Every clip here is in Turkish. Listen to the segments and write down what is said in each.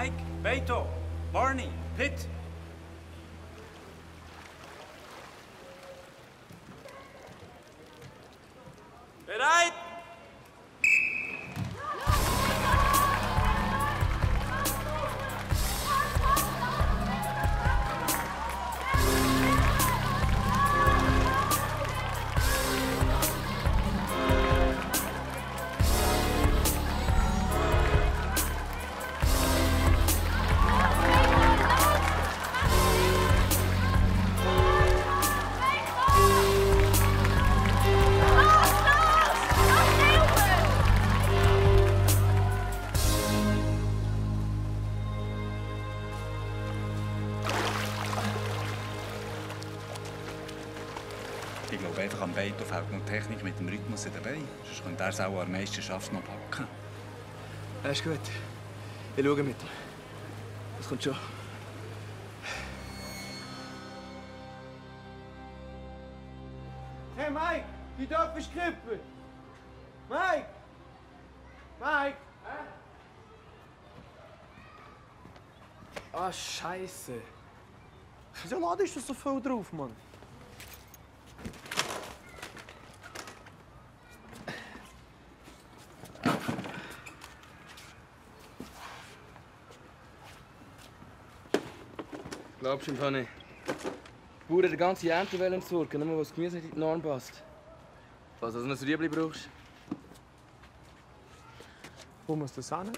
Mike, Beto, Barney, Pitt. Bereit? Ich glaube einfach, am Beito fehlt noch Technik mit dem Rhythmus in den Beinen. Sonst könnte er es auch an der Meisterschaft noch packen. Ja, ist gut. Ich schaue mit dir. Das kommt schon. Hey Mike, die Topf ist krippen. Mike! Mike! Ah, Scheiße. Wieso ladest du so viel drauf, Mann? Glaubst du im Fall nicht? Die Bauern die ganze Ernte entsorgen, nur weil das Gemüse nicht in die Norm passt. Falls du also noch ein Rüebli brauchst. Wo muss das hin?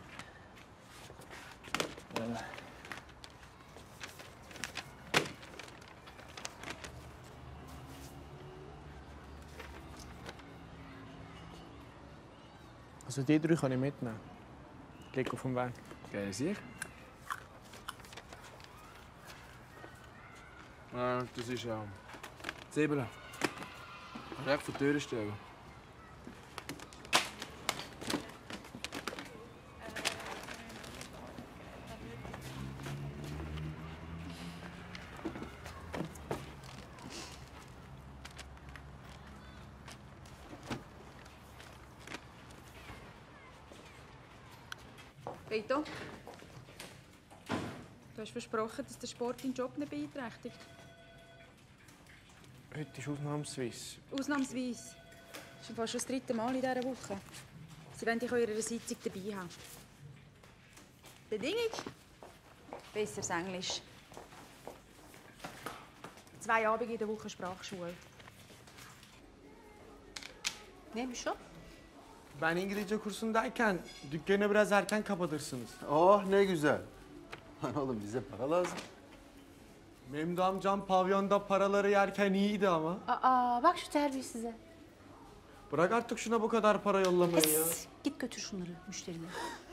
Also die drei kann ich mitnehmen. Die liegen auf dem Weg. Geil, sicher? Ja, das ist ja... Zwiebeln. Recht vor die Tür stellen. Beto, du hast versprochen, dass der Sport deinen Job nicht beeinträchtigt. Heute ist ausnahmsweise. Ausnahmsweise. Das ist fast schon das 3. Mal in dieser Woche. Sie wollen dich an ihrer Sitzung dabei haben. Bedingung? Besseres Englisch. 2 Abende in der Woche Sprachschule. Nehmst du schon? Ben İngilizce kursundayken dükkanı biraz erken kapatırsınız. Oh ne güzel. Lan oğlum bize para lazım. Benim de amcam pavyonda paraları yerken iyiydi ama. Aa, bak şu terbiyesize. Bırak artık şuna bu kadar para yollamayı ya. Git götür şunları müşterine.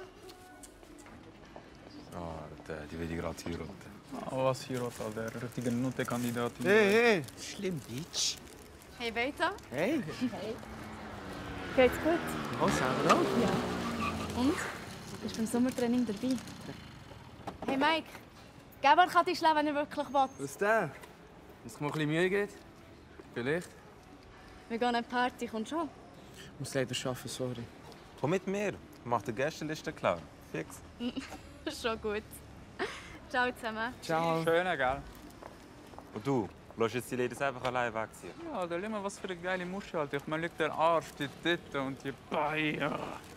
Die will ich gerade heiraten. Was Hirot, der richtige Notenkandidatin. Hey. Schlimm, Bitch. Hey Beto. Hey. Hey. Geht's gut? Oh, selber auch? Ja. Und? Bist du beim Sommertraining dabei? Hey Mike, gib mal die Schlau, wenn er wirklich will. Was denn? Wenn es mir ein bisschen Mühe geht? Vielleicht. Wir gehen an eine Party, kommst schon? Ich muss leider arbeiten, sorry. Komm mit mir. Mach die Gästeliste klar. Fix. Schon gut. Ciao zusammen. Ciao. Schöner, gell? Und du? Lass jetzt die Ladies einfach allein wegziehen. Ja, da immer was für eine geile Muschi, Alter. Ich meine, der Arsch, die Titten und die Beine.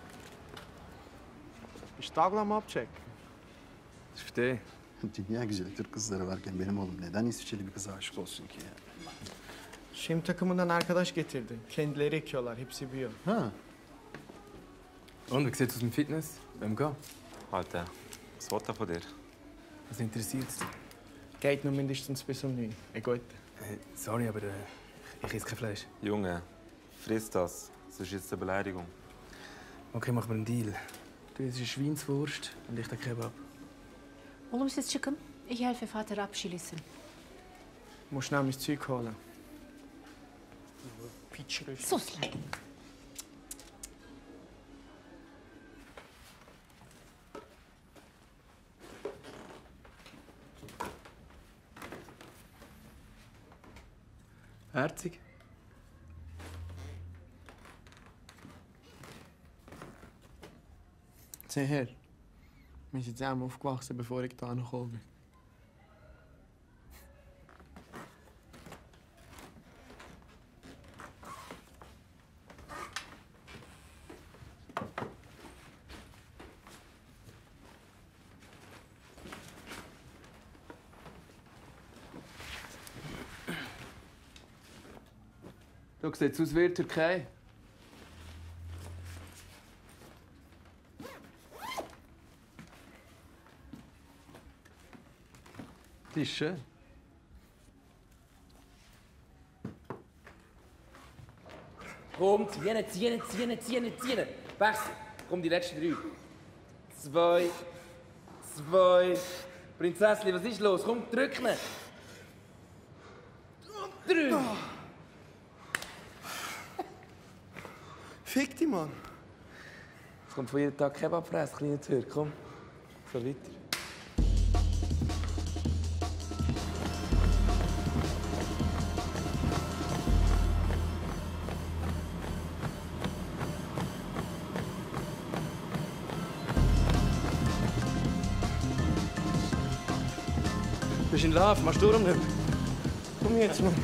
İştahla abchecken. Das ist für dich. Dünya güzel Türk kızları varken benim oğlum neden İsviçreli bir kıza aşık olsun ki ya? Şim takımından arkadaş getirdi. Kendileri ekiyorlar, hepsi biyo. Ha. Und, wie sieht's aus dem Fitness? Wem gehen? Alter, was will er von dir? Was interessiert es dich? Geht nur mindestens bis um 9. Gut. Sorry, aber ich esse kein Fleisch. Junge, friss das. Sonst ist es eine Beleidigung. Okay, machen wir einen Deal. Du isst eine Schweinswurst und ich den Kebab. Oğlum siz çıkın. Ich helfe Vater abschließen. Muss schnell mein Zeug holen. Pitschrüst. Sus lan. Herzig. Seher. Wir sind zusammen aufgewachsen, bevor ich hierher gekommen bin. So sieht es aus wie in der Türkei. Die ist schön. Komm, ziehen. Wechsel. Komm, die letzten 3. 2. Prinzesschen, was ist los? Komm, drück ihn. 3. Fick dich, Mann! Es kommt von jedem Tag Kebabfress, kleiner Türk. Komm, so weiter. Du bist in Love, machst du nicht? Komm jetzt, Mann!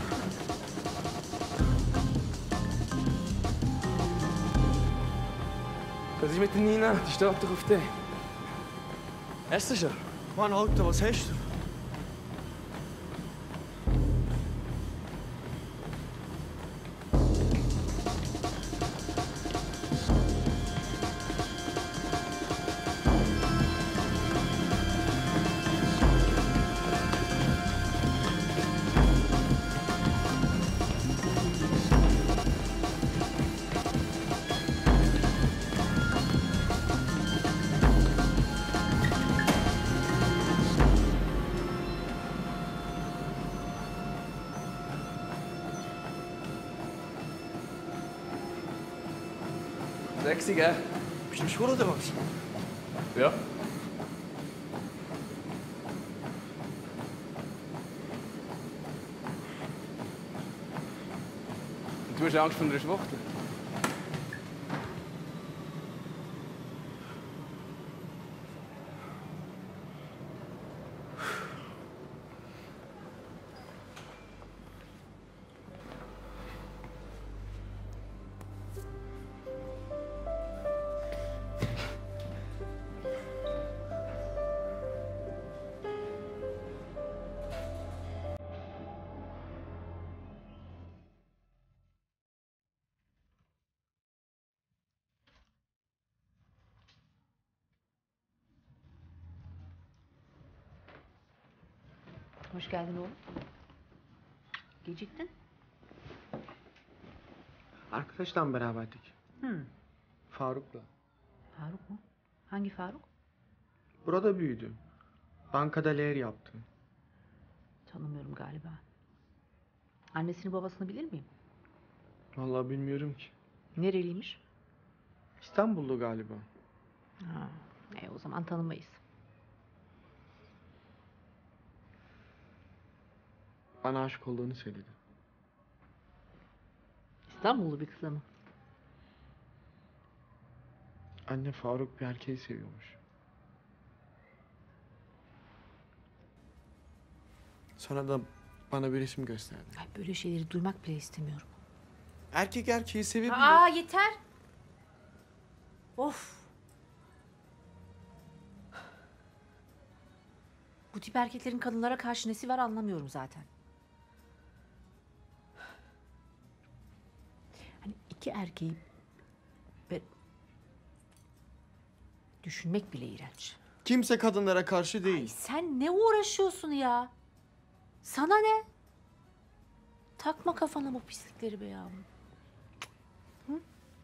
Was ist mit der Nina? Die steht doch auf dir. Hast du schon? Mann, Alter, was hast du? Sexy, gell? Bist du schwul oder was? Ja. Und du hast Angst vor einer Schwuchtel? Hoş geldin oğlum. Geciktin. Arkadaşla beraberdik. Faruk'la. Faruk mu? Hangi Faruk? Burada büyüdü. Bankada ler yaptı. Tanımıyorum galiba. Annesini babasını bilir miyim? Vallahi bilmiyorum ki. Nereliymiş? İstanbullu galiba. Ha, o zaman tanımayız. Bana aşık olduğunu söyledi. İstanbullu bir kıza mı? Anne Faruk bir erkeği seviyormuş. Sonra da bana bir resim gösterdi. Ay, böyle şeyleri duymak bile istemiyorum. Erkek erkeği sevebilir. Aa, yeter. Of. Bu tip erkeklerin kadınlara karşı nesi var anlamıyorum zaten. Hani iki erkeği düşünmek bile iğrenç. Kimse kadınlara karşı Ay, değil. sen ne uğraşıyorsun ya? Sana ne? Takma kafana bu pislikleri be yavrum. Hı?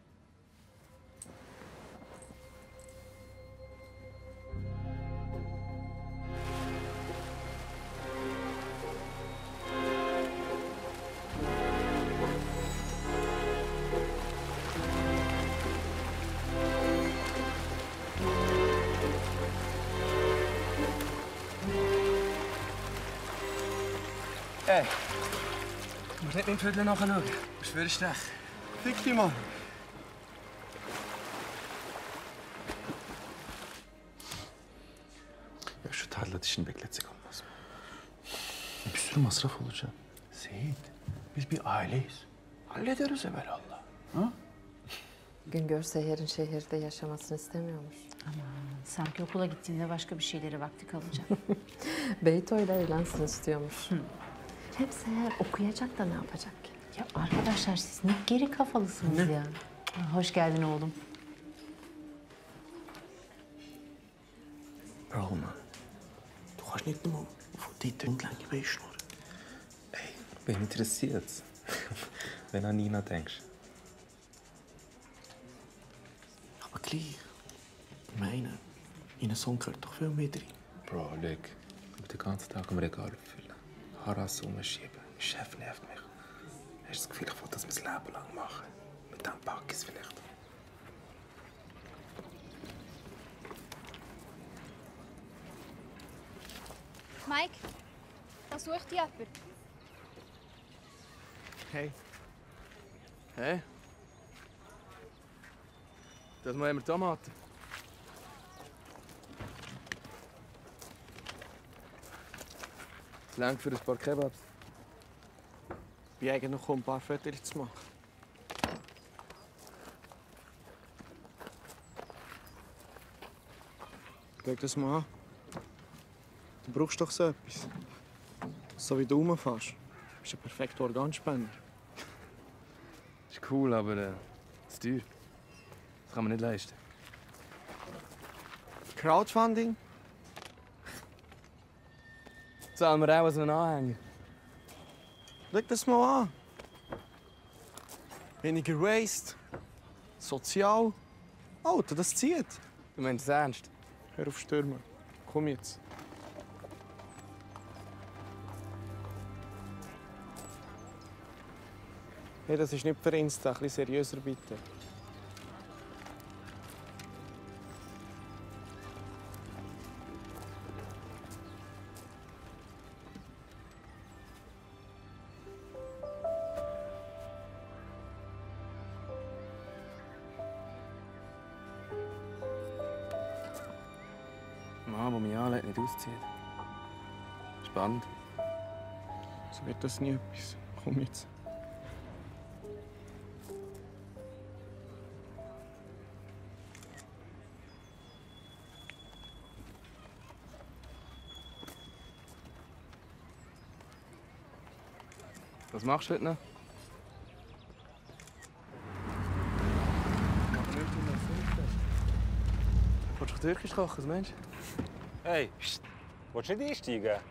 Hey, du musst nicht mit dem Viertel nachschauen. Du bist für Stech. Fick dich, Mann. Ya şu tarla dişini bekletsek olmaz mı? Bir sürü masraf olacak. Seyit, biz bir aileyiz. Hallederiz evelallah. Ha? Güngör Seher'in şehirde yaşamasını istemiyormuş. Sanki okula gittiğinde başka bir şeylere vakti kalacak. Beyto'yla evlensin istiyormuş. Hem Seher okuyacak da ne yapacak ki? Ya arkadaşlar siz ne geri kafalısınız ya. Hoş geldin oğlum. Bro, man. Du kannst nicht nur von dort entlang beischnurren. Ey, wen interessiert's? Wenn du an Nina denkst. Aber gleich. Ich meine, in einen Song gehört doch viel mehr rein. Bro, look. Ich bin den ganzen Tag am Regal auffüllen. Haras umschieben. Mein Chef nervt mich. Hast du das Gefühl, ich will das mein Leben lang machen? Mit dem pack ich es vielleicht. Mike, was sucht jemand? Hey. Hey. Das mal haben wir Tomaten. Das reicht für ein paar Kebabs. Ich bin eigentlich noch ein paar Fotos zu machen. Schau das mal an. Du brauchst doch so etwas. So wie du rumfährst. Du bist ein perfekter Organspender. Ist cool, aber zu teuer. Das kann man nicht leisten. Crowdfunding? Zahlen wir auch als einen Anhänger. Schau das mal an. Weniger Waste. Sozial. Alter, das zieht. Du meinst es ernst? Hör auf Stürmen. Komm jetzt. Hey, das ist nicht für Insta. Ein bisschen seriöser, bitte. Ein Mann, der mich anlegt, nicht auszieht. Spannend. So wird das nie etwas. Komm jetzt. Was machst du heute noch? Willst du Türkisch kochen, was meinst du? Hey, willst du nicht einsteigen?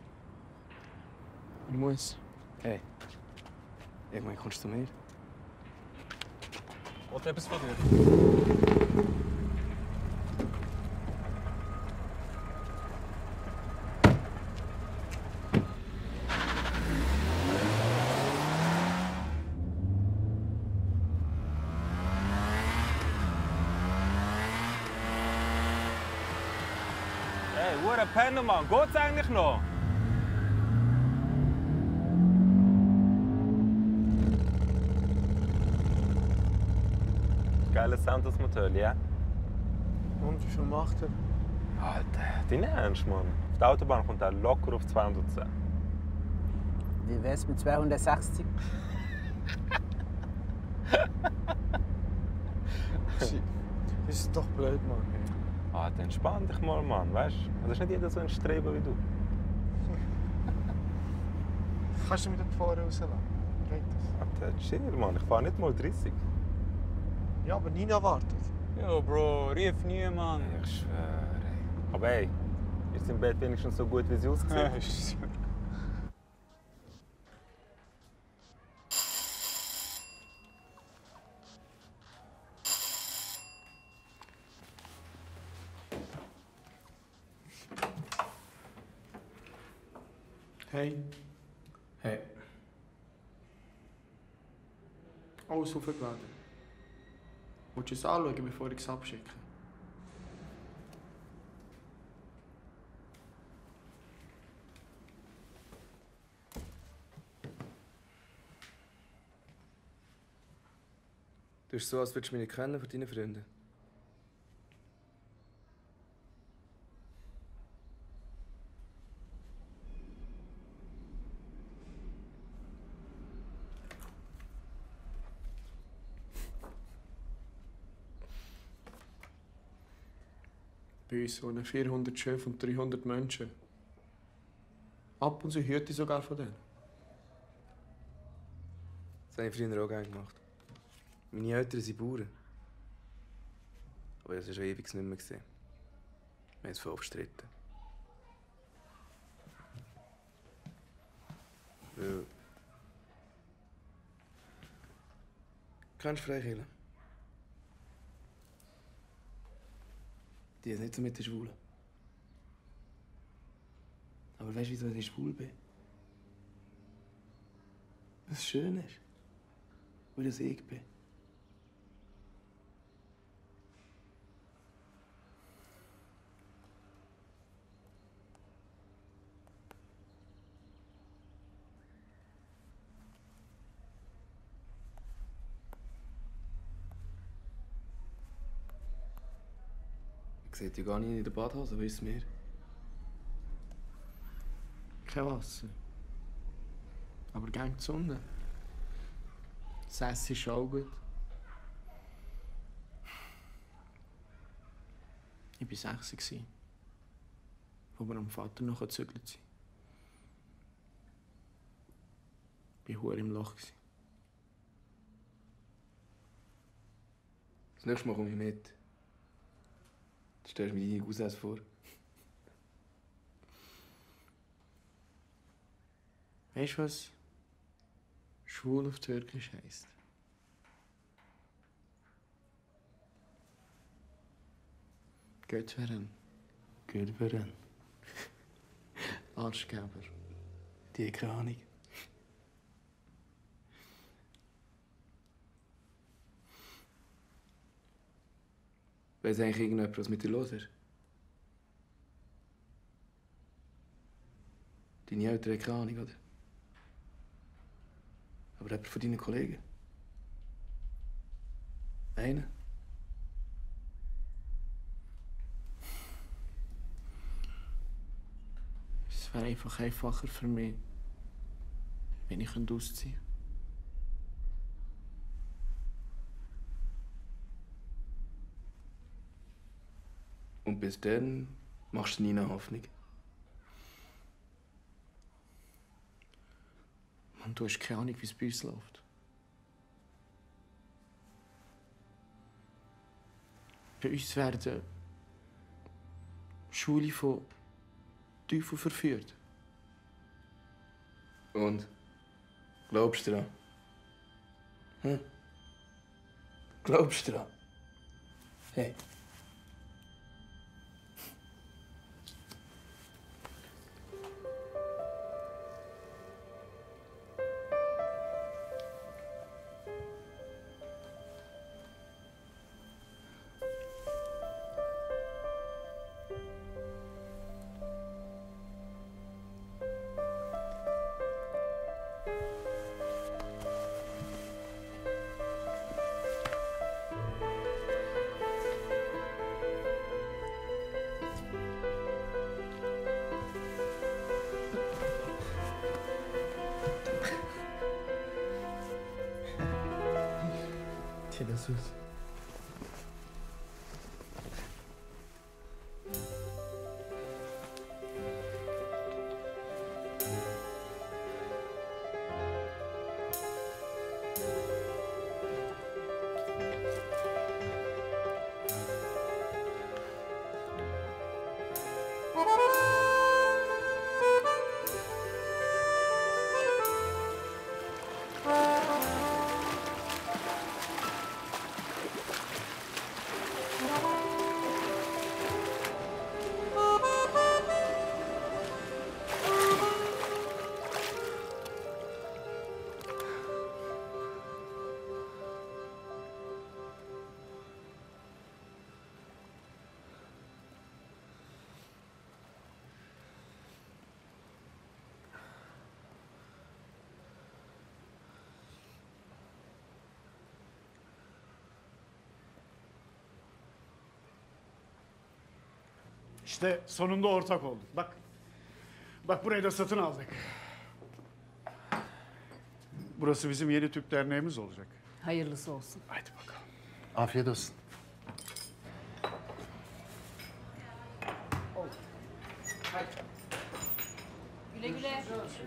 Ich muss. Hey, irgendwann kommst du zu mir. Willst du etwas von dir? Hey, Hure Penner, Mann. Geht's eigentlich noch? Geiles Santos-Motor, ja? Und wie viel macht er? Alter, dein Ernst, Mann? Auf der Autobahn kommt er locker auf 210. Wie wär's mit 260? Das ist doch blöd, Mann. Ah, dann entspann dich mal, Mann, weißt du? Das ist nicht jeder so ein Streber wie du. Kannst du mich dort vorne rauslassen? Geht das? Alter, chill, Mann. Ich fahr nicht mal 30. Ja, aber Nina wartet. Ja, Bro, rief nie, Mann. Ich schwöre. Aber hey, ist im Bett wenigstens so gut, wie sie aussieht? Hey. Hey. Alles aufgeladen. Willst du es anschauen, bevor ich es abschicke? Du bist so, als würdest du mich nicht kennen von deinen Freunden. Bei uns wohnen 400 Schöfe und 300 Menschen. Ab und zu hüte ich sogar von denen. Das habe ich früher auch gerne gemacht. Meine Eltern sind Bauern. Aber das ist schon ewig nicht mehr gesehen. Wir haben es voll bestritten. Weil... Kennst du Freikirche? Die ist nicht so mit den Schwulen. Aber weißt du, wieso ich schwul bin? Was schön ist. Weil das ich bin. Ich sehe dich gar nicht in der Badhose, weiss mir. Kein Wasser. Aber gern die Sonne. Das Essen ist auch gut. Ich war 6, als wir am Vater noch gezügelt sind. Ich war im Loch. Das nächste Mal komme ich mit. Du stellst mir deine Cousins vor. Weißt du, was schwul auf Türkisch heisst? Götveren. Götveren. Arschgeber. Die keine Ahnung. Weiss eigentlich irgendjemand, was mit dir los ist? Deine Eltern haben keine Ahnung, oder? Aber jemand von deinen Kollegen? Einer? Es wäre einfach einfacher für mich, wenn ich ausziehen könnte. Und bis dann machst du nie eine Hoffnung. Mann, du hast keine Ahnung, wie es bei uns läuft. Bei uns werden Schule von Teufel verführt. Und? Glaubst du daran? Hm? Glaubst du daran? Hey. Jesus. İşte sonunda ortak olduk. Bak. Bak burayı da satın aldık. Burası bizim yeni Türk derneğimiz olacak. Hayırlısı olsun. Haydi bakalım. Afiyet olsun. Güle güle.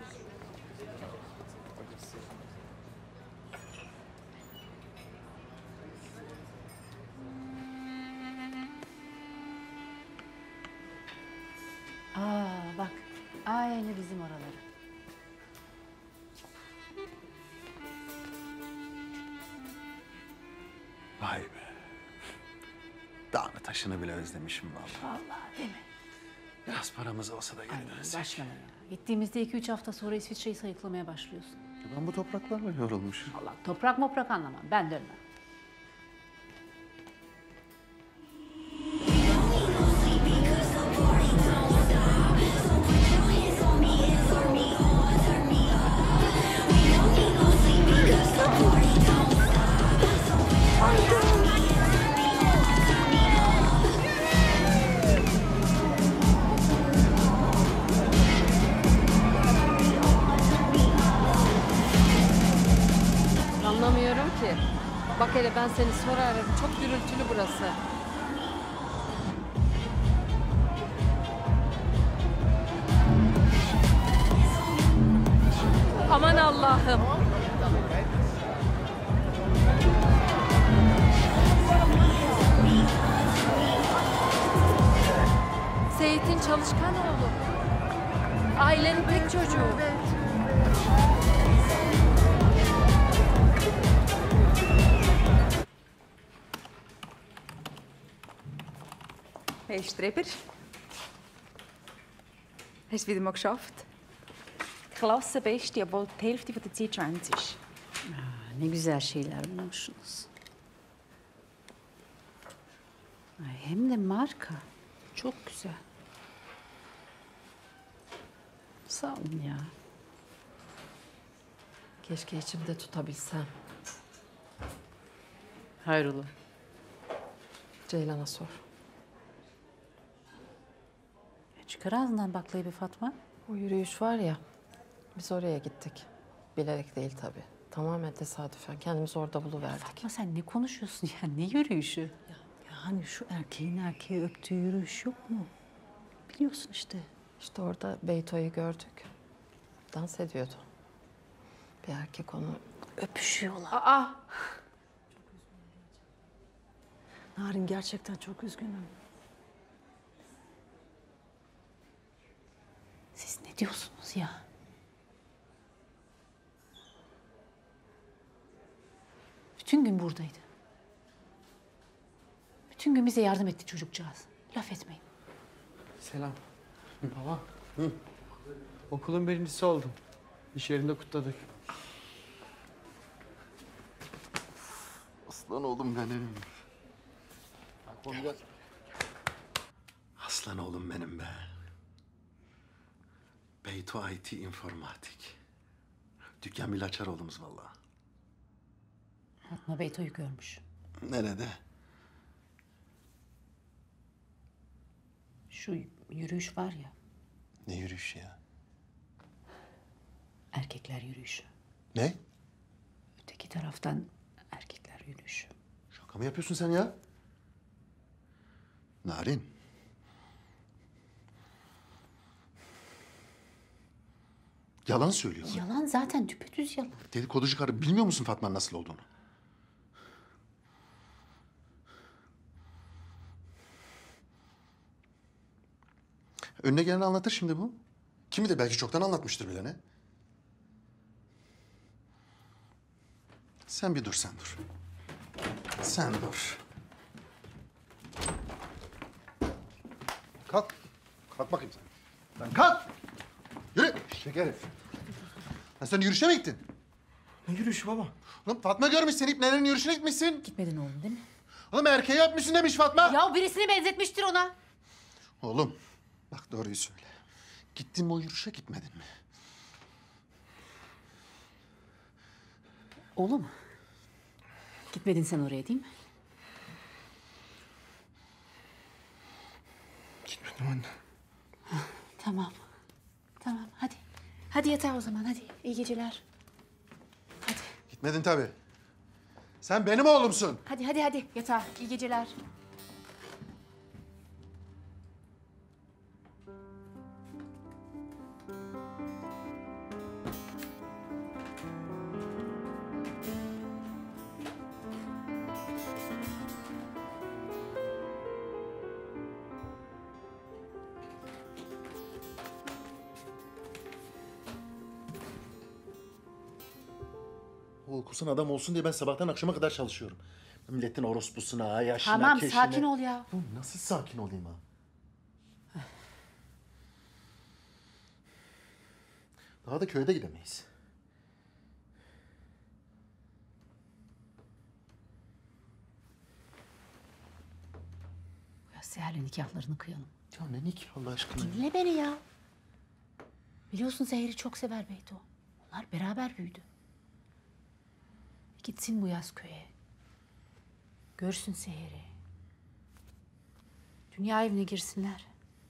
Bak, aynı bizim oraları. Vay be. Dağını taşını bile özlemişim vallahi. Vallahi değil mi? Biraz paramız olsa da geri dönsek. Başlama ya. Gittiğimizde 2-3 hafta sonra İsviçre'yi sayıklamaya başlıyorsun. Ben bu topraklarla yorulmuşum. Allah toprak moprak anlamam. Ben dönmem. Anlamıyorum ki. Bak hele ben seni sonra ararım. Çok gürültülü burası. Aman Allah'ım. Seyit'in çalışkan oğlu. Ailenin tek çocuğu. Hey Streber. Hast du wieder mal geschafft? Klassenbeste, obwohl die Hälfte der Zeit Schwänz ist. Ne güzel şeyler bulmuşsunuz. Ay, hem de marka. Çok güzel. Sağ olun ya. Keşke içimde tutabilsem. Hayrola? Ceylan'a sor. Çıkar ağzından baklayı bir Fatma. O yürüyüş var ya, biz oraya gittik. Bilerek değil tabii. Tamamen tesadüfen. Kendimizi orada buluverdik. Fatma sen ne konuşuyorsun ya? Ne yürüyüşü? Ya hani şu erkeğin erkeği öptüğü yürüyüş yok mu? Biliyorsun işte. İşte orada Beyto'yu gördük. Dans ediyordu. Bir erkek onu öpüşüyorlar. Aa! Narin gerçekten çok üzgünüm. Siz ne diyorsunuz ya? Bütün gün buradaydı. Bütün gün bize yardım etti çocukcağız. Laf etmeyin. Selam. Baba. Okulun birincisi oldum. İş yerinde kutladık. Aslan oğlum benim. Aslan oğlum benim be. Beyto IT informatik. Dükkan bile açar oğlumuz vallahi. Fatma Beyto'yu görmüş. Nerede? Şu yürüyüş var ya. Ne yürüyüşü ya? Erkekler yürüyüşü. Ne? Öteki taraftan erkekler yürüyüşü. Şaka mı yapıyorsun sen ya? Narin. Yalan söylüyorsun. Yalan zaten düpedüz yalan. Dedikoducu karı bilmiyor musun Fatma'nın nasıl olduğunu? Önüne geleni anlatır şimdi bu. Kimi de belki çoktan anlatmıştır bile ne? Sen bir dur, sen dur. Sen dur. Kalk. Kalk bakayım sen. Lan kalk. Yürü. Şeker herif. Sen yürüyüşe mi gittin? Ne yürüyüşü baba? Oğlum Fatma görmüş seni, ipnelerin yürüyüşüne gitmişsin. Gitmedin oğlum değil mi? Oğlum erkeğe yapmışsın demiş Fatma. Ya birisini benzetmiştir ona. Oğlum bak doğruyu söyle. Gittin mi o yürüyüşe, gitmedin mi? Oğlum. Gitmedin sen oraya değil mi? Gitmedim anne. Tamam. Tamam hadi. Hadi yatağa o zaman hadi. İyi geceler. Gitmedin tabii. Sen benim oğlumsun. Hadi yatağa. İyi geceler. okusun adam olsun diye ben sabahtan akşama kadar çalışıyorum. Milletin orospusuna, yaşına, Tamam keşine... sakin ol ya. Oğlum nasıl sakin olayım ha? Daha da köyde gidemeyiz. Ya Seher'le nikahlarını kıyalım. Ya ne nikah Allah aşkına? Dinle beni ya. Biliyorsun Seher'i çok sever Beyto. Onlar beraber büyüdü. Gitsin bu yaz köye. Görsün Seher'i. Dünya evine girsinler.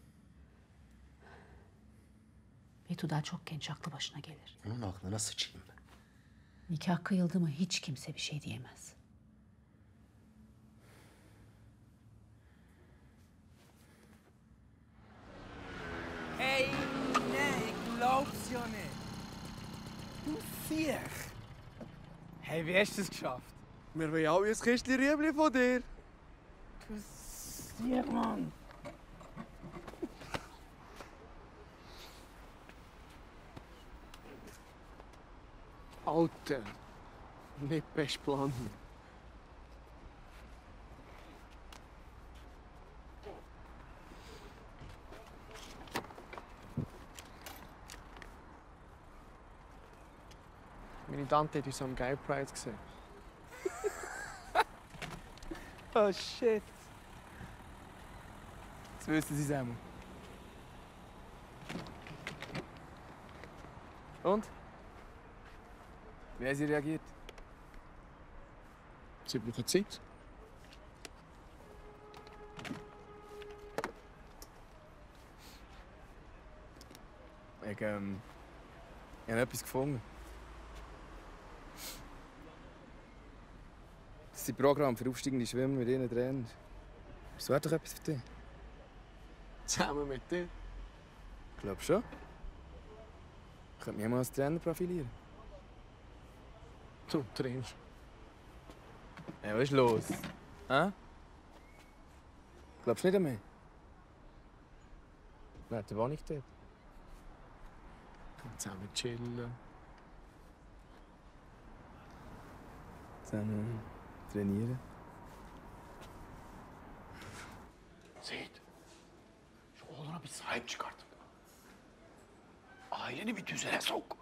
Beyto daha çok genç, aklı başına gelir. Onun aklına sıçayım ben. Nikah kıyıldı mı hiç kimse bir şey diyemez. Hey, nee, ich glaub's ja nicht. Du Siech. Hey, wie hast du es geschafft? Wir wollen alle ein Kistchen Rüebli von dir. Du Siech, Mann. Alter, nicht best Plan. Meine Tante hat uns am Gay Pride gesehen. Oh shit. Jetzt wissen sie es auch. Und? Wie haben sie reagiert? Sie brauchen Zeit. Ich habe etwas gefunden. Das sind Programme für aufsteigende Schwimmer mit ihren Trainern. Das wäre doch etwas für dich. Zusammen mit dir? Ich glaube schon. Ich könnte mich mal als Trainer profilieren. Du trainst. Ja, was ist los? Hä? Glaubst du nicht an mich? Nein, der Wohnung dort. Zusammen chillen. Zusammen trainieren. Seyit, şu oğluna bir sahip çıkart. Aileni bir düzene sok.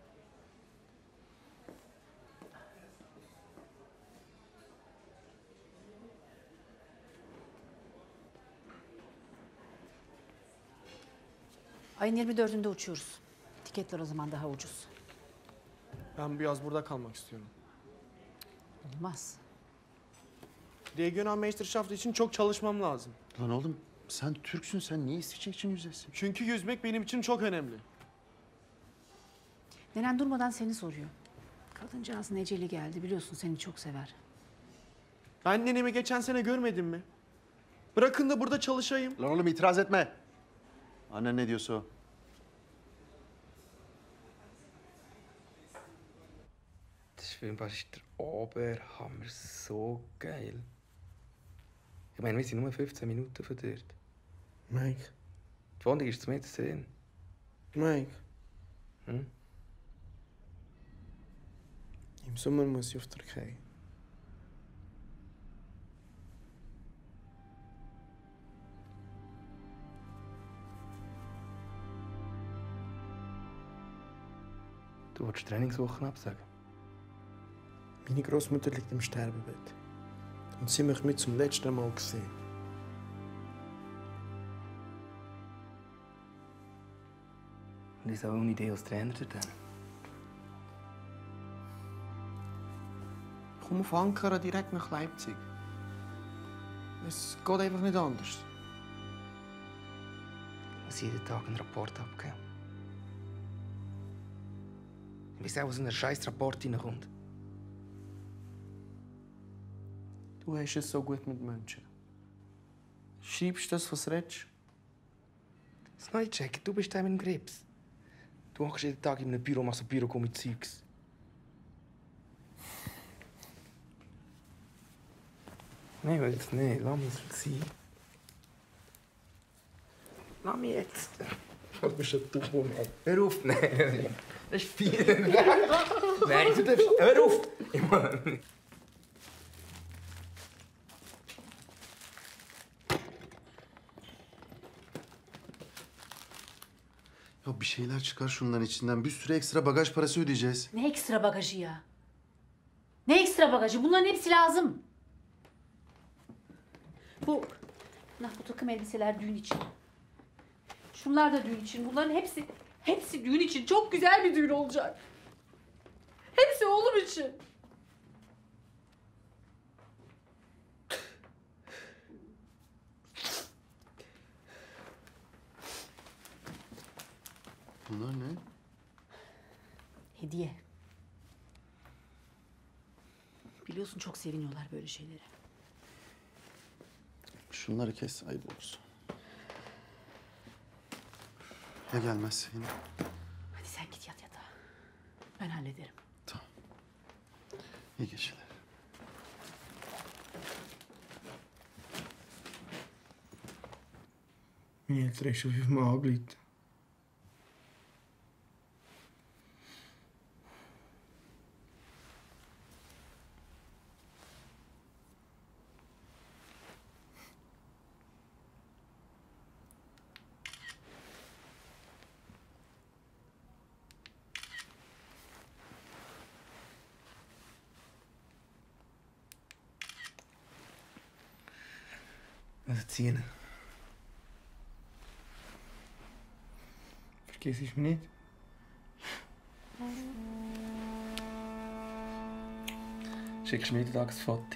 Ayın 24'ünde uçuyoruz. Tiketler o zaman daha ucuz. Ben bir yaz burada kalmak istiyorum. Olmaz. Regional Meisterschaft için çok çalışmam lazım. Lan oğlum sen Türksün, sen niye İsviçre için yüzesin? Çünkü yüzmek benim için çok önemli. Nenen durmadan seni soruyor. Kadıncağızın eceli geldi. Biliyorsun seni çok sever. Ben nenemi geçen sene görmedim mi? Bırakın da burada çalışayım. Lan oğlum itiraz etme. Annen ne diyorsa o. Das Schwimmbad ist der Oberhammer, so geil. Ich meine, wir sind nur 15 Minuten von dort. Mike. Die Wohnung ist 2 Meter drin. Mike. Hm? Im Sommer muss ich auf die Türkei. Du willst Trainingswochen absagen? Meine Großmutter liegt im Sterbebett. Und sie möchte mich zum letzten Mal sehen. Und ich habe auch eine Idee als Trainer dort. Ich komme auf Ankara direkt nach Leipzig. Es geht einfach nicht anders. Ich muss jeden Tag einen Rapport abgeben. Ich weiß auch, was in einen scheiß Rapport reinkommt. Du hast es so gut mit Menschen. Schreibst das, was du redest? Das neue Check, du bist der mit dem Grips. Du machst jeden Tag in einem Büro, machst so Bürogummi-Zeugs. Nein, will jetzt nicht. Lass mich sein. Lass mich jetzt. Du bist ein Dummer, Mann. Hör auf, nein. Das ist viel. Nein, du darfst... Hör auf! Mann. Ya bir şeyler çıkar şunların içinden. Bir sürü ekstra bagaj parası ödeyeceğiz. Ne ekstra bagajı ya? Ne ekstra bagajı? Bunların hepsi lazım. Bu takım elbiseler düğün için. Şunlar da düğün için. Bunların hepsi düğün için. Çok güzel bir düğün olacak. Hepsi oğlum için. Bunlar ne? Hediye. Biliyorsun çok seviniyorlar böyle şeylere. Şunları kes, ayıp olursun. Ya gelmezse yine? Hadi sen git yat yatağa. Ben hallederim. Tamam. İyi geceler. Meine Eltern haben schon 5-mal angerufen. Also ziehen. Vergiss es mich nicht. Schickst du mir jeden Tag ein Foto?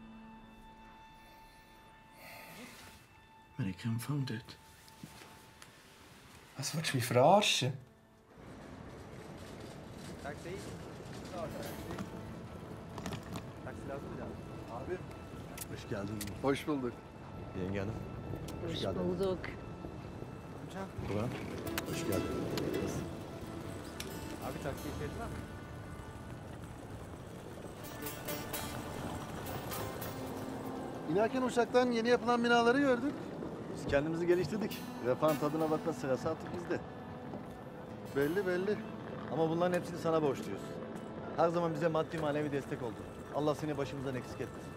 Wir haben keinen Empfang dort. Was, willst du mich verarschen? Taksi. Taksi lazım bir daha. Abi. Hoş geldin. Hoş bulduk. Yenge hanım. Hoş bulduk. Burhan. Hoş geldin. Abi taksi ihtiyacın var mı? İnerken uçaktan yeni yapılan binaları gördük. Biz kendimizi geliştirdik. Refahın tadına bakma sırası artık bizde. Belli belli. Ama bunların hepsini sana borçluyuz. Her zaman bize maddi manevi destek oldun. Allah seni başımızdan eksik etmesin.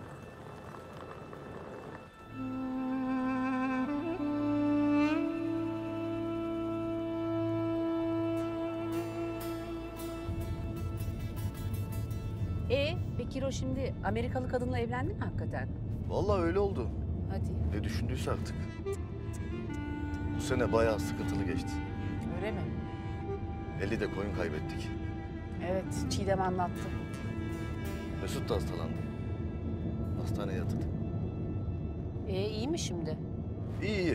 Bekir o şimdi Amerikalı kadınla evlendi mi hakikaten? Vallahi öyle oldu. Hadi. Ne düşündüyse artık. Bu sene bayağı sıkıntılı geçti. Öyle mi? 50 de koyun kaybettik. Evet, Çiğdem anlattı. Mesut da hastalandı. Hastaneye yatırdık. İyi mi şimdi? İyi iyi.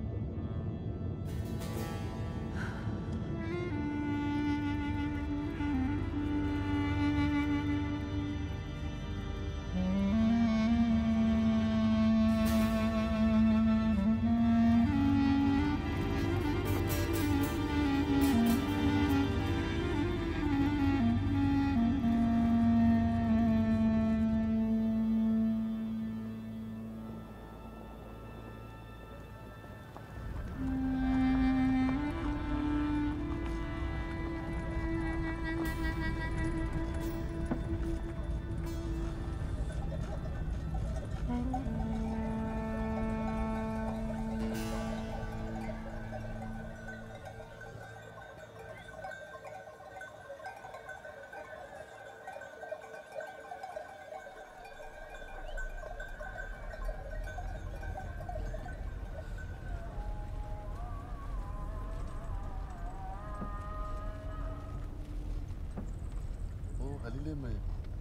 Halil mi?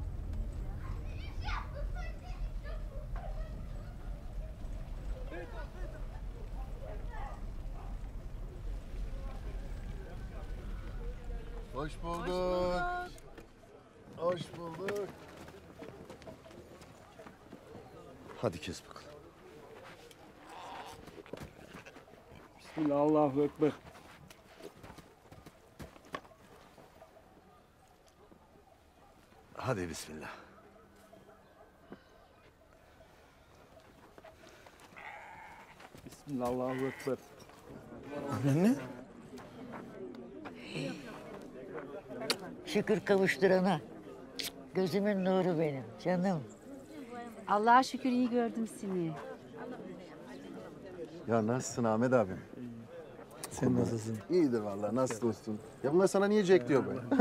Hoş bulduk. Hoş bulduk. Hadi kes bakalım. Bismillah, Allahu Ekber. Hadi bismillah. Bismillah, Allahu Ekber. Anneanne, Şükür kavuşturana. Gözümün nuru benim canım. Allah'a şükür iyi gördüm seni. Ya nasılsın Ahmet abim? Sen nasılsın? İyidir vallahi, nasıl dostum? Ya bunlar sana niye Jack diyor böyle?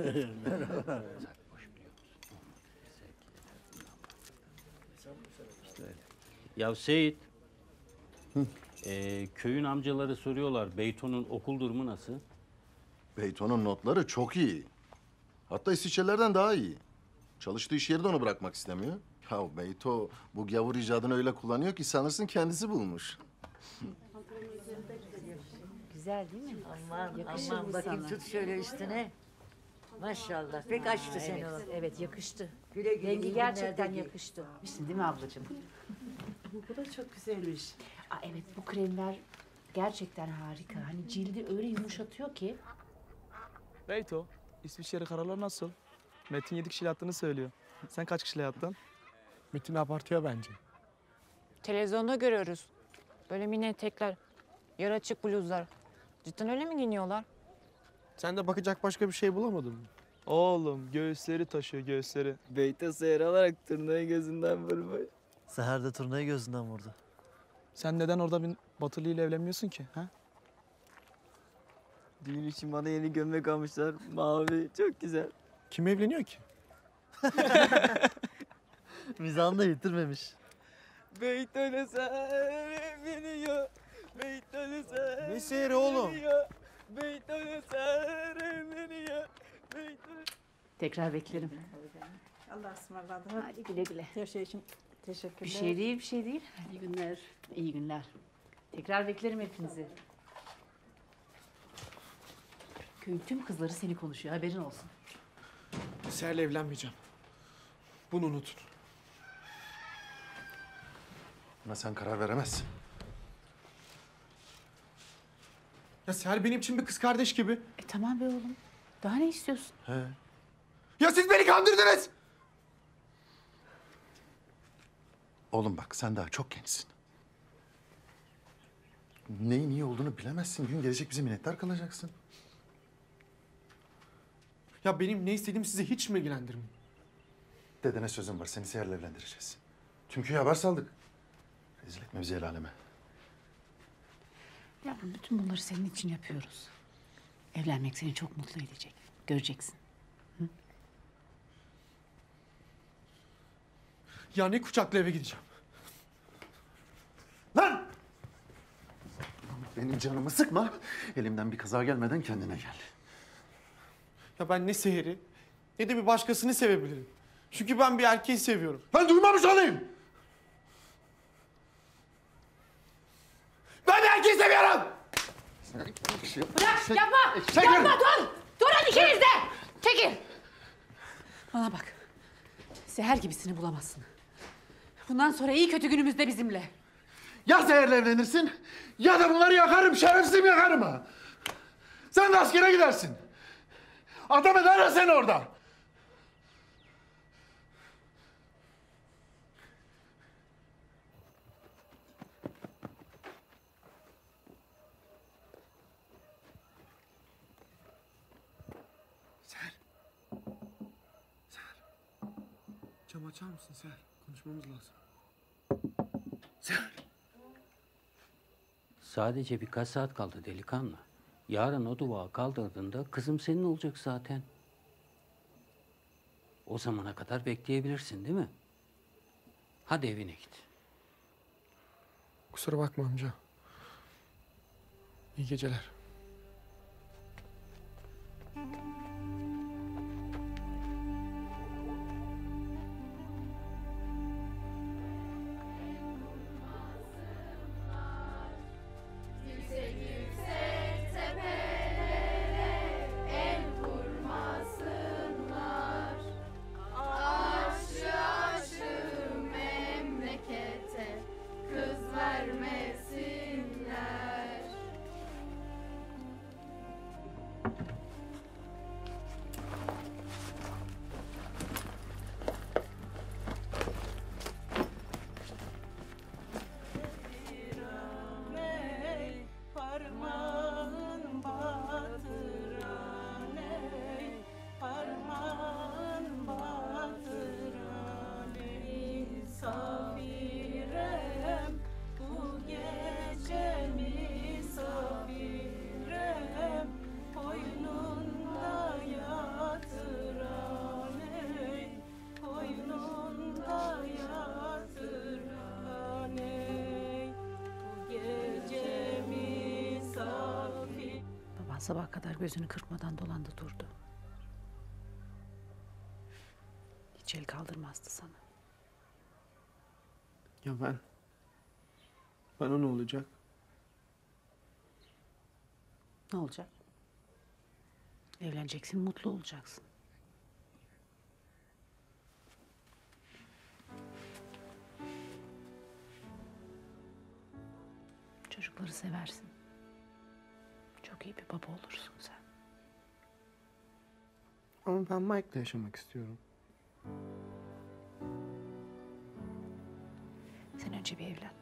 Ya Seyit, köyün amcaları soruyorlar, Beyto'nun okul durumu nasıl? Beyto'nun notları çok iyi. Hatta İsviçrelerden daha iyi. Çalıştığı iş yeri de onu bırakmak istemiyor. Ya Beyto bu gavur icadını öyle kullanıyor ki sanırsın kendisi bulmuş. Güzel değil mi? Aman Yakışır aman bu bakayım sana. tut şöyle üstüne. Maşallah pek açtı seni o. Evet yakıştı. Güle güle, iyi Rengi günler gerçekten de giy. yakıştı. İşte değil mi ablacığım? Bu da çok güzelmiş. Aa, evet bu kremler gerçekten harika. Hani cildi öyle yumuşatıyor ki. Beyto, İsviçre karalar nasıl? Metin 7 kişiyle yattığını söylüyor. Sen kaç kişiyle yattın? Metin abartıyor bence. Televizyonda görüyoruz. Böyle mini etekler, yarı açık bluzlar. Cidden öyle mi giyiniyorlar? Sen de bakacak başka bir şey bulamadın mı? Oğlum göğüsleri taşıyor göğüsleri. Beyto seyir alarak turnayı gözünden vurmuş. Seher de turnayı gözünden vurdu. Sen neden orada bir Batılı ile evlenmiyorsun ki? Ha? Düğün için bana yeni gömlek almışlar. Mavi, çok güzel. Kim evleniyor ki? Mizahını da yitirmemiş. Beytone seviniyor. Beytone seviniyor. Ne seyri oğlum? Beytone seviniyor. Beytone... Tekrar beklerim. Allah'a ısmarladık. Hadi güle güle. Her şey için teşekkürler. Bir şey değil. İyi günler. İyi günler. Tekrar beklerim hepinizi. Köyün tüm kızları seni konuşuyor, haberin olsun. Seher'le evlenmeyeceğim. Bunu unutun. Buna sen karar veremezsin. Ya Seher benim için bir kız kardeş gibi. Tamam be oğlum. Daha ne istiyorsun? He. Ya siz beni kandırdınız! Oğlum bak sen daha çok gençsin. Neyin iyi olduğunu bilemezsin. Gün gelecek bize minnettar kalacaksın. Ya benim ne istediğim sizi hiç mi ilgilendirmiyor? Dedene sözüm var. Seni Seher'le evlendireceğiz. Tüm köye haber saldık. Rezil etme bizi el aleme. Ya bütün bunları senin için yapıyoruz. Evlenmek seni çok mutlu edecek. Göreceksin. Ya ne kucakla eve gideceğim? Lan! Benim canımı sıkma. Elimden bir kaza gelmeden kendine gel. Ya ben ne Seher'i ne de bir başkasını sevebilirim. Çünkü ben bir erkeği seviyorum. Ben duymamış olayım! Ben bir erkeği seviyorum! Bırak yapma! Yapma dur! Durun ikiniz de! Çekil! Bana bak. Seher gibisini bulamazsın. Bundan sonra iyi kötü günümüzde bizimle. Ya Seher'le evlenirsin ya da bunları yakarım, şerefsizim yakarım ha. Sen de askere gidersin. Adam eder seni orada. Cam açar mısın Seher? Konuşmamız lazım. Sadece birkaç saat kaldı delikanlı. Yarın o duvağı kaldırdığında kızım senin olacak zaten. O zamana kadar bekleyebilirsin değil mi? Hadi evine git. Kusura bakma amca. İyi geceler. Yüksek yüksek tepelere el vurmasınlar. Aşı aşı memlekete kız vermesinler. Parmağın batıran ey, parmağın Baban sabaha kadar gözünü kırpmadan dolandı durdu. Hiç el kaldırmazdı sana. Ya ben? Bana ne olacak? Ne olacak? Evleneceksin, mutlu olacaksın. Çocukları seversin. Çok iyi bir baba olursun sen. Ama ben Mike'la yaşamak istiyorum. Sen önce bir evlen.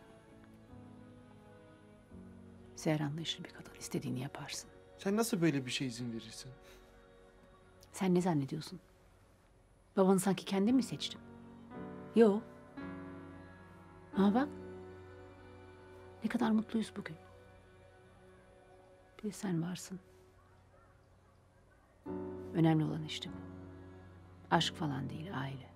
Seher anlayışlı bir kadın. İstediğini yaparsın. Sen nasıl böyle bir şey izin verirsin? Sen ne zannediyorsun? Babanı sanki kendin mi seçtin? Yo. Ama bak. Ne kadar mutluyuz bugün. Bir de sen varsın. Önemli olan işte bu. Aşk falan değil, aile.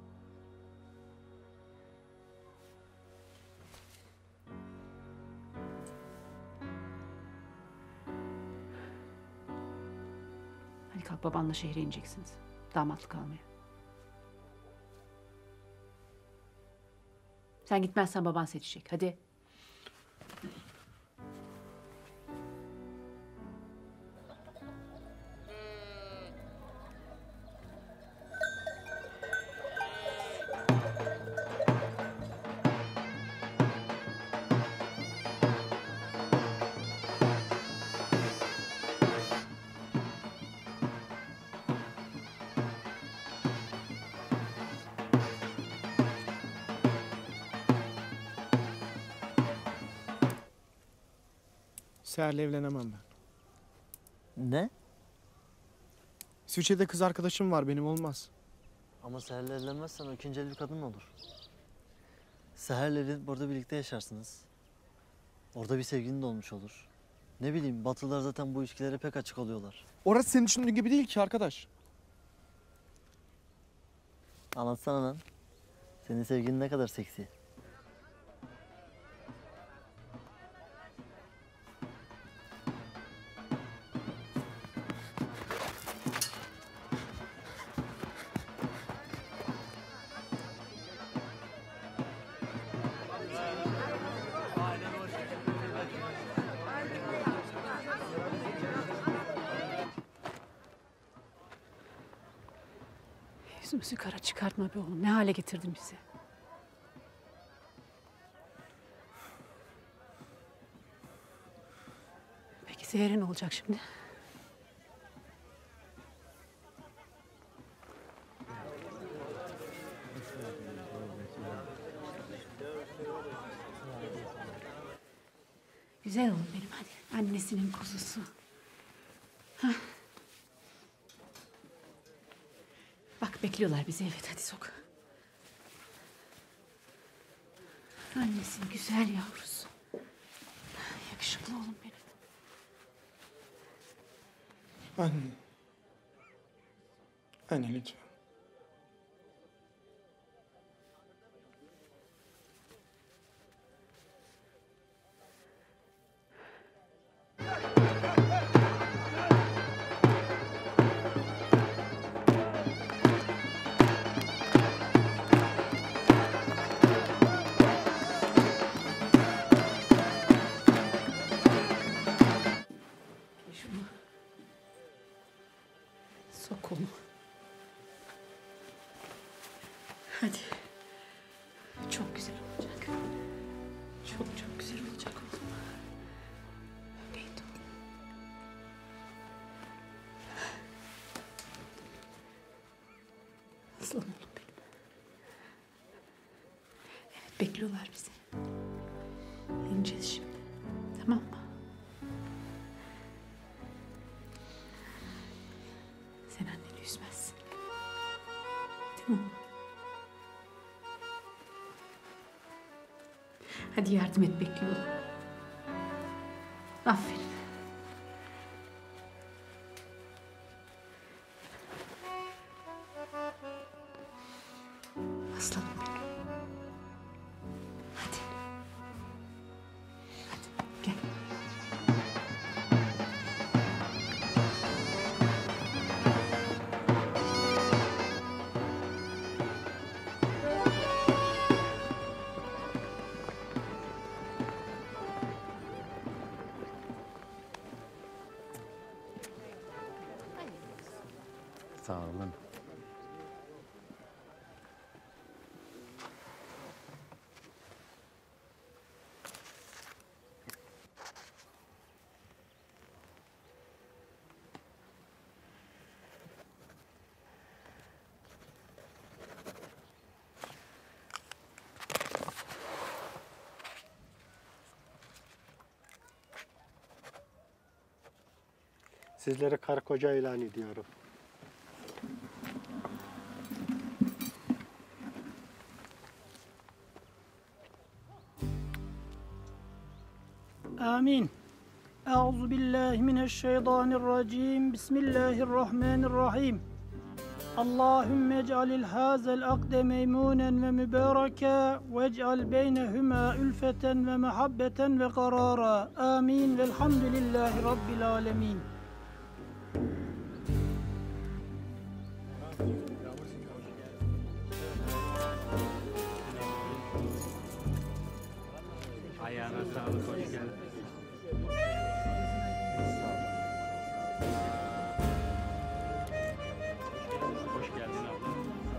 Hadi kalk, babanla şehre ineceksiniz. Damatlık almaya. Sen gitmezsen baban seçecek. Hadi. Seher'le evlenemem ben. Ne? İsviçre'de kız arkadaşım var, benim olmaz. Ama Seher'le evlenmezsen o ikinci el bir kadın olur. Seher'le evlenip burada birlikte yaşarsınız. Orada bir sevgilin de olmuş olur. Ne bileyim, Batılılar zaten bu ilişkilere pek açık oluyorlar. Orası senin düşündüğün gibi değil ki arkadaş. Anlatsana lan. Senin sevgilin ne kadar seksi. Yüzümüzü kara çıkartma be oğlum. Ne hale getirdin bizi? Peki Seher'e ne olacak şimdi? Güzel oğlum benim, hadi. Annesinin kuzusu. Hah. Bak bekliyorlar bizi, evet, hadi sok. Annesi güzel yavrusu. Yakışıklı oğlum benim. Anne. Anne lütfen. Şunu. Sok onu. Hadi. Çok güzel olacak. Çok çok güzel olacak oğlum. Beyto. Aslan oğlum benim. Evet, bekliyorlar bizi. İneceğiz şimdi. Tamam mı? Sen anneni üzmezsin. Değil mi? Hadi yardım et, bekliyorum. Aferin. Aslanım benim. Hadi. Hadi gel. Sağ olun. Sizleri karı koca ilan ediyorum. آمين. أعوذ بالله من الشيطان الرجيم. بسم الله الرحمن الرحيم. اللهم اجعل هذا العقد ميمونا ومباركا واجعل بينهما ألفة ومحبة وقرارا. آمين والحمد لله رب العالمين. Ayağına sağlık, hoş geldin. Hoş geldin abla.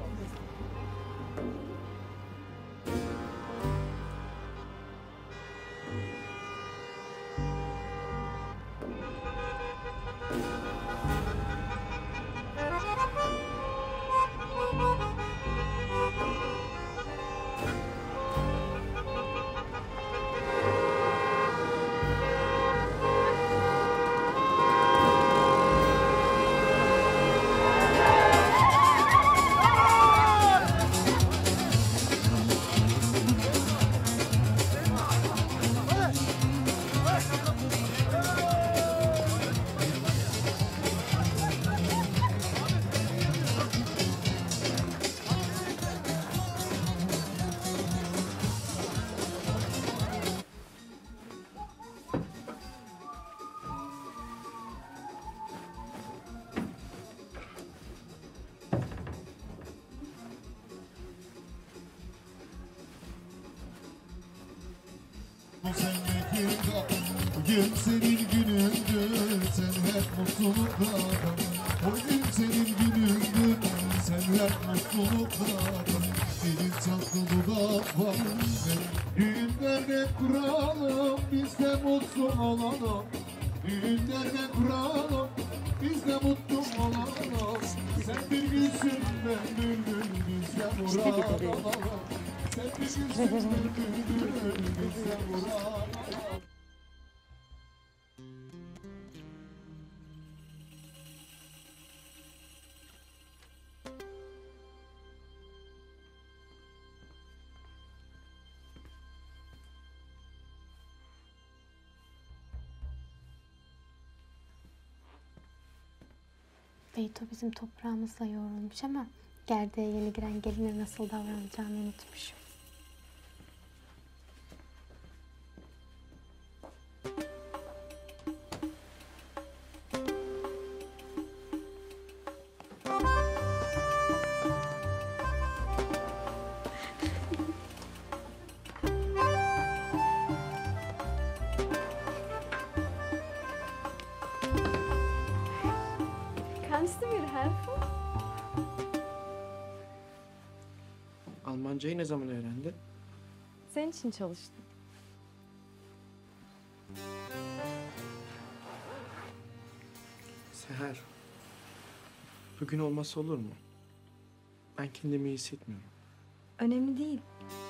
Bugün senin günündür, sen hep mutlulukla. Bugün senin günündür, sen hep mutlulukla. Senin tatlı dudakların, düğünlerde kuralım, biz de mutlu olalım. Düğünlerde kuralım, biz de mutlu olalım. Sen bir gülsün, ben bülbül, biz de murat olalım. Sen bir gülsün, ben bülbül, biz de murat olalım. Beyto bizim toprağımızla yoğrulmuş ama gerdeğe yeni giren geline nasıl davranacağını unutmuş. Kannst du mir helfen? Almancayı ne zaman öğrendin? Senin için çalıştım. Seher. Bugün olmazsa olur mu? Ben kendimi iyi hissetmiyorum. Önemli değil.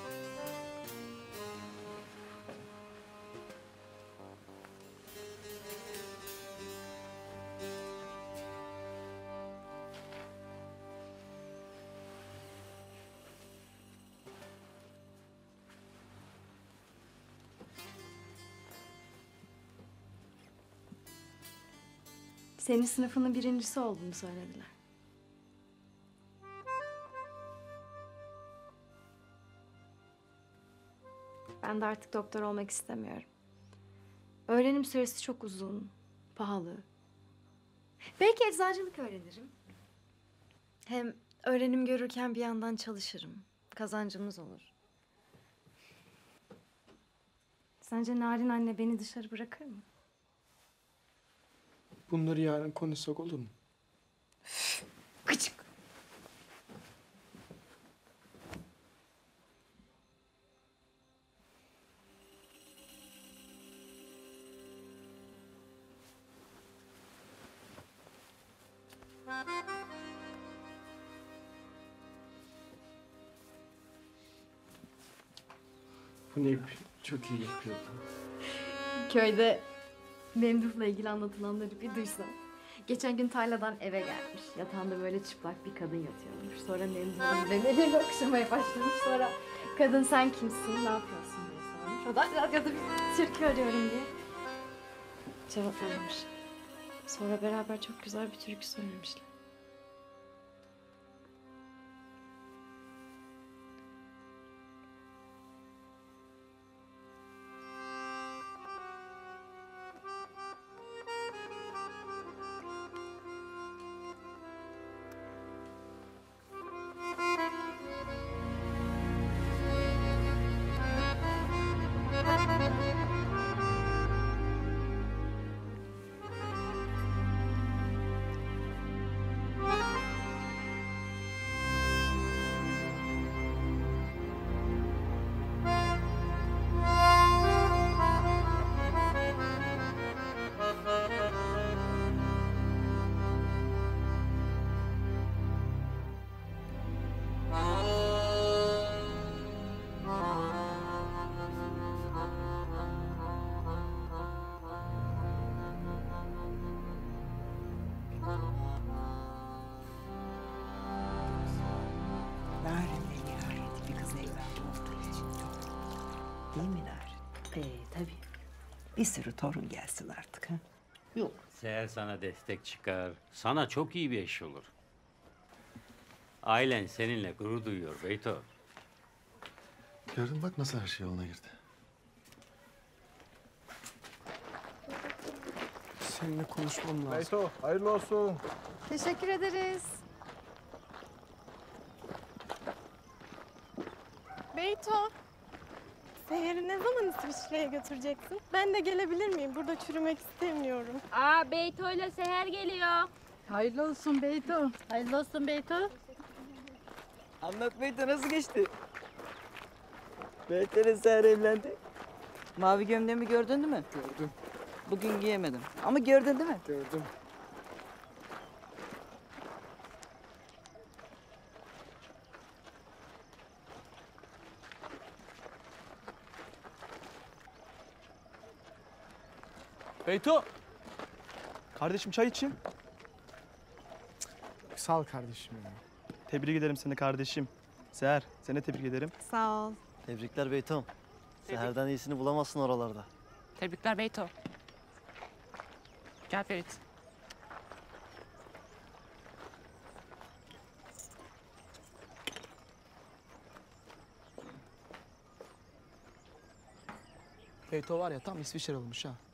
Senin sınıfının birincisi olduğunu söylediler. Ben de artık doktor olmak istemiyorum. Öğrenim süresi çok uzun, pahalı. Belki eczacılık öğrenirim. Hem öğrenim görürken bir yandan çalışırım. Kazancımız olur. Sence Narin anne beni dışarı bırakır mı? Bunları yarın konuşsak olur mu? Gıcık! Bu ne? Çok iyi yapıyordun. Köyde Memduh'la ilgili anlatılanları bir duysan. Geçen gün tarladan eve gelmiş. Yatağında böyle çıplak bir kadın yatıyormuş. Sonra Memduh'un memelerini okşamaya başlamış. Sonra kadın sen kimsin, ne yapıyorsun diye sormuş. O da radyoda bir türkü arıyorum diye cevap vermiş. Sonra beraber çok güzel bir türkü söylemişler. Narin bekareti bir kız evladı olduğu için yok. Değil mi Narin? Tabii. Bir sürü torun gelsin artık ha. Yok. Seher sana destek çıkar. Sana çok iyi bir eş olur. Ailen seninle gurur duyuyor Beyto. Gördün bak nasıl her şey yoluna girdi. Seninle konuşmam lazım. Beyto, hayırlı olsun. Teşekkür ederiz. Beyto, Seher'i ne zaman İsviçre'ye götüreceksin? Ben de gelebilir miyim? Burada çürümek istemiyorum. Aa Beyto ile Seher geliyor. Hayırlı olsun Beyto. Hayırlı olsun Beyto. Anlat Beyto, nasıl geçti? Beyto ile Seher evlendi. Mavi gömleğimi gördün değil mi? Gördüm. Bugün giyemedim. Ama gördün değil mi? Gördüm. Beyto. Kardeşim çay için. Sağ ol kardeşim ya. Tebrik ederim seni kardeşim. Seher, seni de tebrik ederim. Sağ ol. Tebrikler Beyto'm. Seher'den iyisini bulamazsın oralarda. Tebrikler Beyto. Gel Ferit. Beyto var ya tam İsviçre olmuş ha.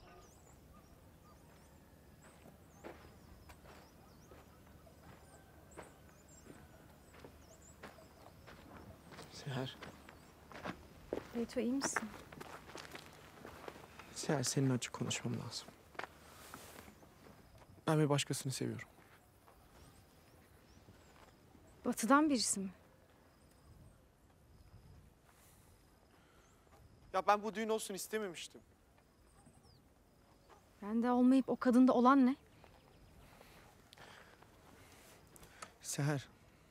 Seher. Beyto iyi misin? Seher seninle açık konuşmam lazım. Ben bir başkasını seviyorum. Batı'dan birisi mi? Ya ben bu düğün olsun istememiştim. Bende olmayıp o kadında olan ne? Seher.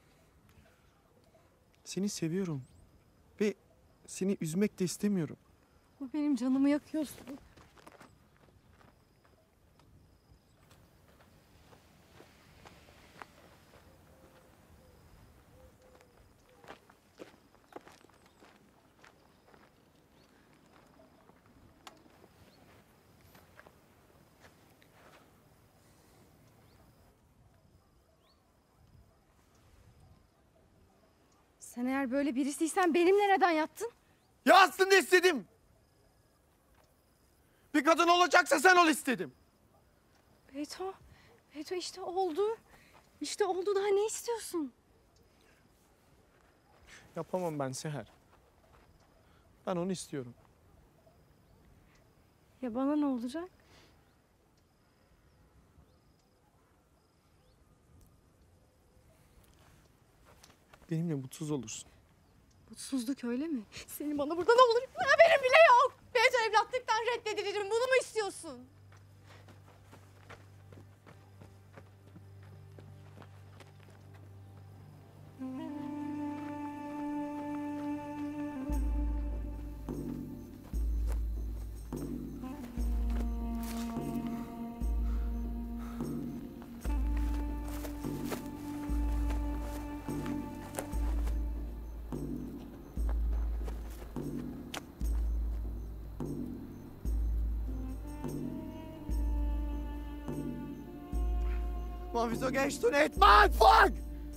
Seni seviyorum. Ve seni üzmek de istemiyorum. O benim canımı yakıyorsun. Sen eğer böyle birisiysen benimle neden yattın? Ya aslında istedim. Bir kadın olacaksa sen ol istedim. Beyto, Beyto işte oldu. İşte oldu, daha ne istiyorsun? Yapamam ben Seher. Ben onu istiyorum. Ya bana ne olacak? Benimle mutsuz olursun. Mutsuzluk öyle mi? Senin bana burada ne olur? Haberim bile yok. Beyto evlatlıktan reddedilirim. Bunu mu istiyorsun? Mann, wieso gehst du nicht? Mann, fuck!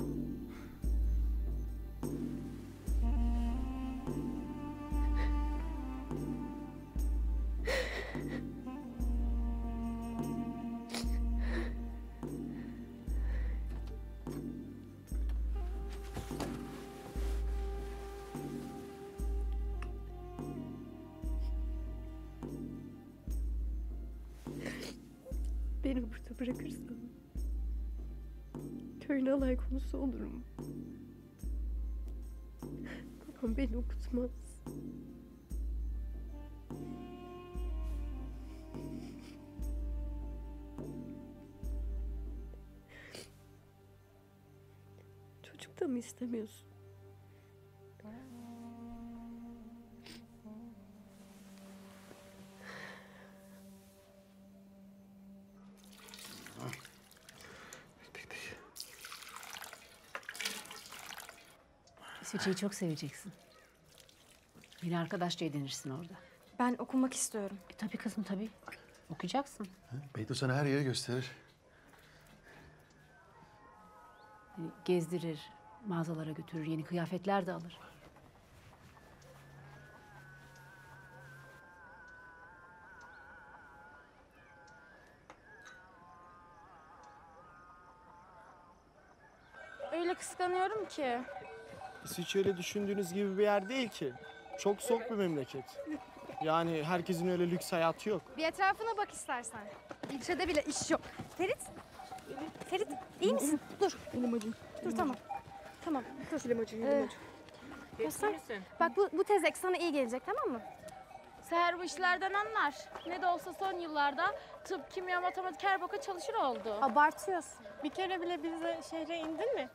Beni burada bırakırsan köyün alay konusu olurum. Babam beni okutmaz. Çocuk da mı istemiyorsun? İsviçre'yi çok seveceksin. Beni arkadaşça edinirsin orada. Ben okumak istiyorum. Tabii kızım tabii. Okuyacaksın. Beyto sana her yeri gösterir. Gezdirir, mağazalara götürür, yeni kıyafetler de alır. Öyle kıskanıyorum ki. İsviçre öyle düşündüğünüz gibi bir yer değil ki. Çok soğuk bir memleket. Yani herkesin öyle lüks hayatı yok. Bir etrafına bak istersen. İlçede bile iş yok. Ferit. Ferit iyi misin? Dur. Elim acıyor. Dur tamam. Tamam dur. Elim acıyor. Göster. Bak bu tezek sana iyi gelecek tamam mı? Seher bu işlerden anlar. Ne de olsa son yıllarda tıp, kimya, matematik her boka çalışır oldu. Abartıyorsun. Bir kere bile bize şehre indin mi?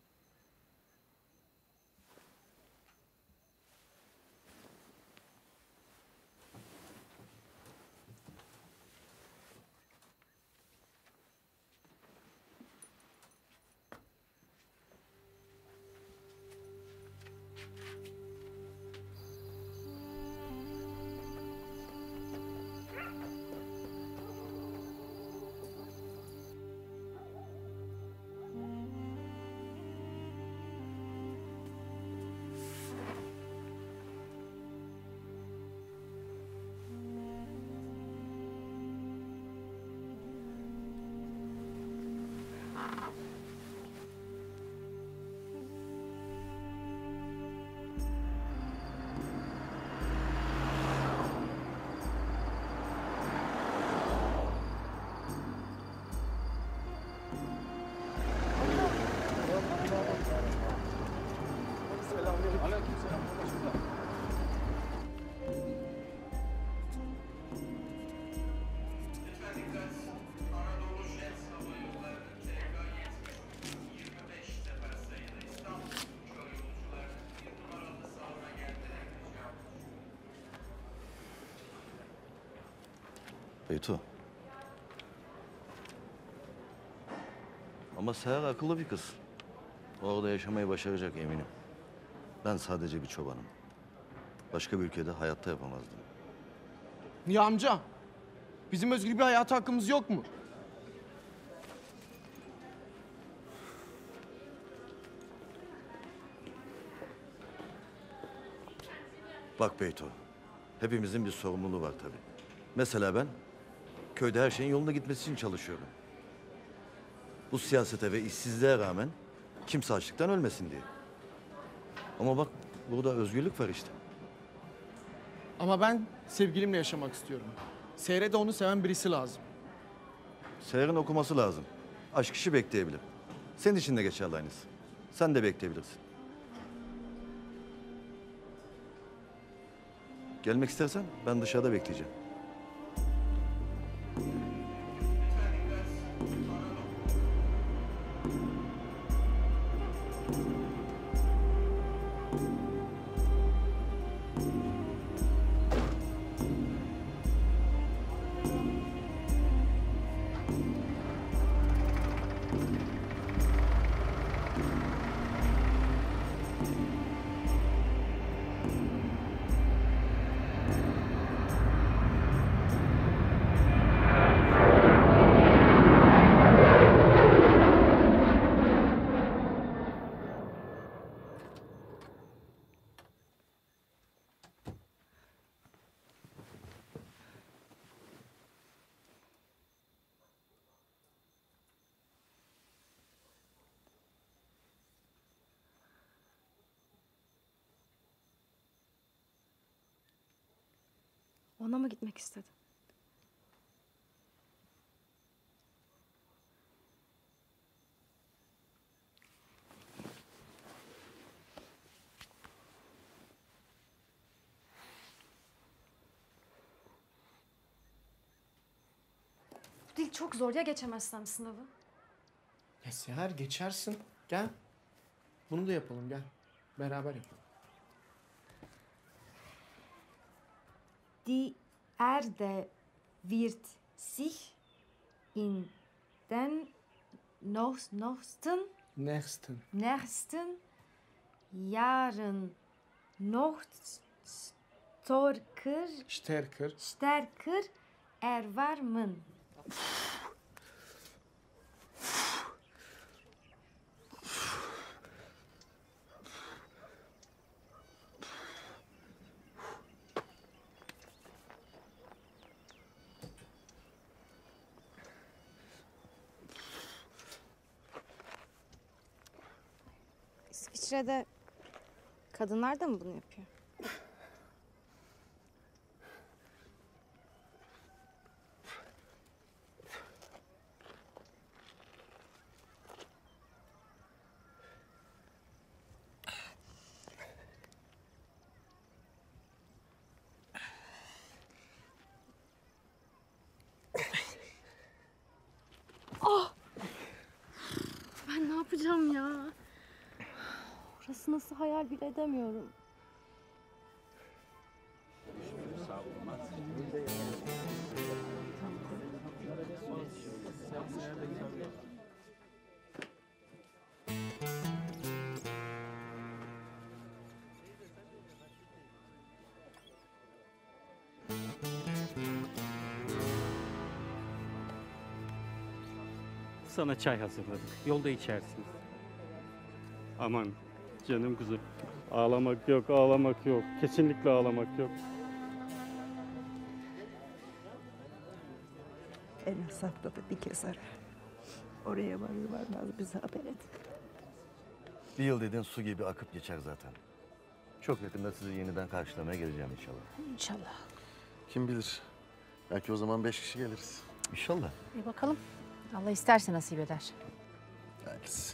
Beyto. Ama Seher akıllı bir kız. Orada yaşamayı başaracak eminim. Ben sadece bir çobanım. Başka bir ülkede hayatta yapamazdım. Niye amca? Bizim özgür bir hayat hakkımız yok mu? Bak Beyto, hepimizin bir sorumluluğu var tabii. Mesela ben köyde her şeyin yolunda gitmesi için çalışıyorum. Bu siyasete ve işsizliğe rağmen kimse açlıktan ölmesin diye. Ama bak burada özgürlük var işte. Ama ben sevgilimle yaşamak istiyorum. Seher'e de onu seven birisi lazım. Seher'in okuması lazım. Aşk işi bekleyebilir. Senin için de geçerli aynısı. Sen de bekleyebilirsin. Gelmek istersen ben dışarıda bekleyeceğim. Ona mı gitmek istedin? Bu dil çok zor ya geçemezsem sınavı. Ya Seher geçersin. Gel. Bunu da yapalım gel. Beraber yapalım. Die Erde wird sich in den nächsten Jahren noch stärker erwärmen. İsviçre'de kadınlar da mı bunu yapıyor? Ah! Ben ne yapacağım ya? Orası nasıl hayal bile edemiyorum. Sana çay hazırladık. Yolda içersiniz. Aman canım kızım. Ağlamak yok, ağlamak yok. Kesinlikle ağlamak yok. En az haftada bir kez ara. Oraya varır varmaz bize haber et. Bir yıl dedin su gibi akıp geçer zaten. Çok yakında sizi yeniden karşılamaya geleceğim inşallah. İnşallah. Kim bilir? Belki o zaman 5 kişi geliriz. İnşallah. Bir bakalım. Allah isterse nasip eder. Belki.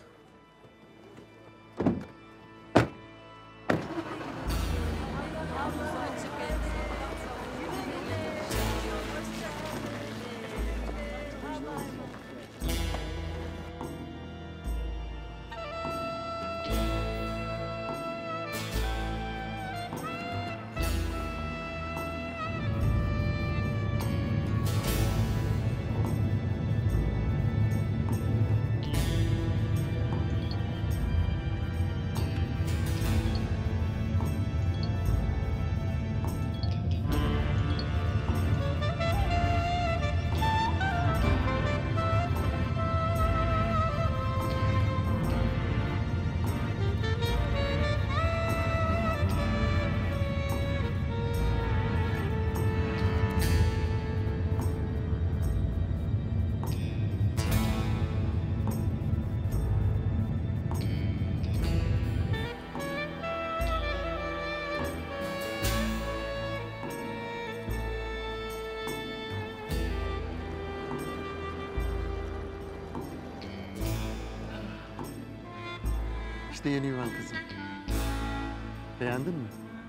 İşte yeni yuvan kızım. Beğendin mi?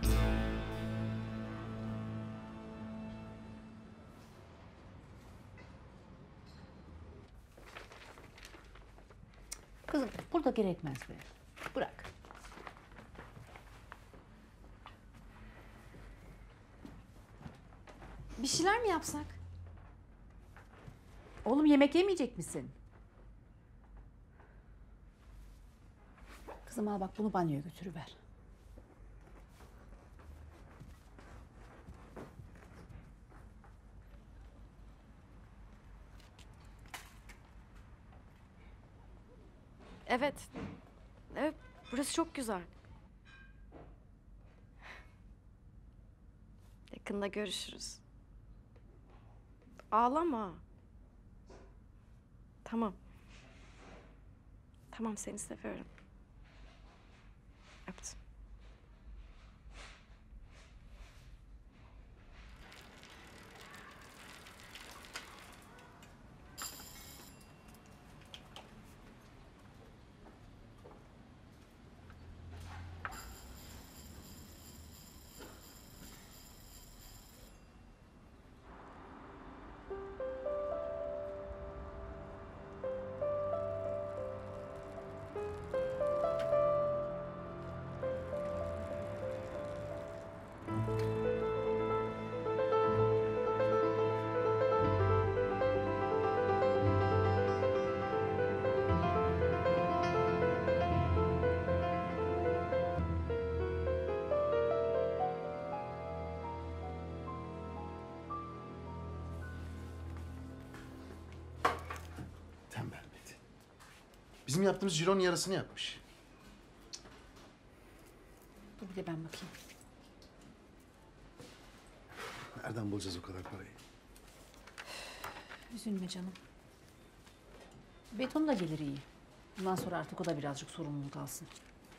Kızım burada gerekmez be. Bırak. Bir şeyler mi yapsak? Oğlum yemek yemeyecek misin? Kızım al bak bunu banyoya götürüver. Evet. Evet, burası çok güzel. Yakında görüşürüz. Ağlama. Tamam. Tamam, seni seviyorum. Öptüm. Bizim yaptığımız cironun yarısını yapmış. Dur bir de ben bakayım. Nereden bulacağız o kadar parayı? Üzülme canım. Beton da gelir iyi. Bundan sonra artık o da birazcık sorumluluk alsın.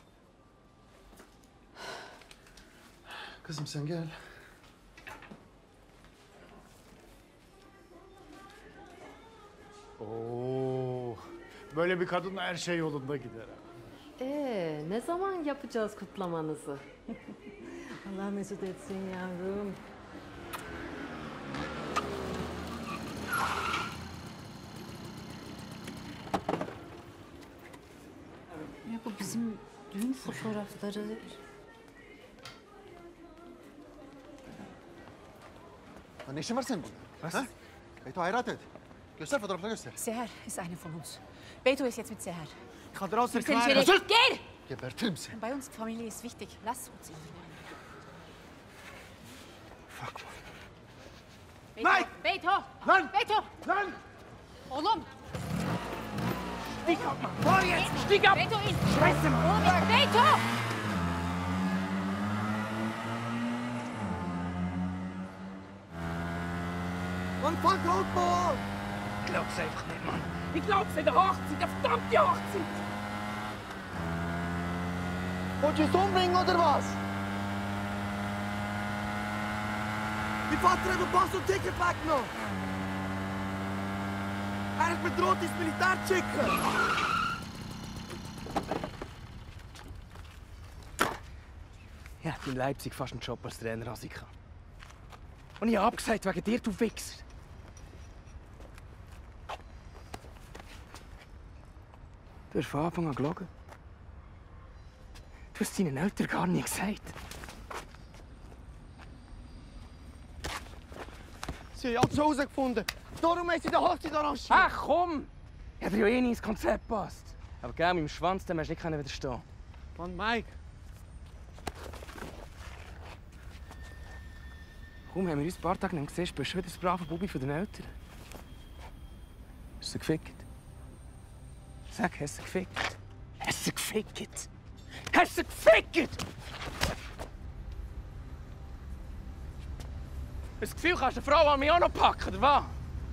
Kızım sen gel. Oo, böyle bir kadınla her şey yolunda gider. Ne zaman yapacağız kutlamanızı? Allah mesut etsin yavrum. Ya bu bizim düğün fotoğrafları. Lan ne işin var senin burada? Ha? Beto hayrat et. Göster fotoğrafları göster. Seher ist eine von uns. Beto ist jetzt mit Seher. Ich kann dir alles Wir sind erklären. schwierig. Geh! Gebertirim seni. Bei uns die Familie ist wichtig. Lass uns in Ruhe. Fuck. Beto! Nein! Beto! Lan! Beto! Lan! Oğlum! Stieg ab, Mann! Vor jetzt! Stieg ab! Beto in! Scheiße, Mann! Oğlum in! Beto! Mann, fuck Rotball! Ich glaub's einfach nicht, Mann. Ich glaub's in der Hochzeit, eine verdammte Hochzeit! Willst du uns umbringen oder was? Mein Vater hat mir Pass und Ticket weggenommen. Er hat mir droht, ins Militär zu schicken. Ich hätte in Leipzig fast einen Job als Trainer als ich kann. Und ich habe abgesagt wegen dir, du Wichser. Du hast von Anfang an gelogen. Du hast deinen Eltern gar nie gesagt. Sie haben ja zu Hause gefunden. Darum haben sie den Hochzeit arrangiert. Ach komm! Ich hätte ja eh nie ins Konzept gepasst. Aber gell, mit dem Schwanz, dem hast du nicht widerstehen. Mann, Mike. Kaum haben wir uns ein paar Tage nicht gesehen, bist du schon wieder das brave Bubi von den Eltern. Hast du sie gefickt? Sag, hast du sie gefickt? Hast du sie gefickt? Hast du sie gefickt? Das Gefühl, kannst du eine Frau an mich auch noch packen, oder was?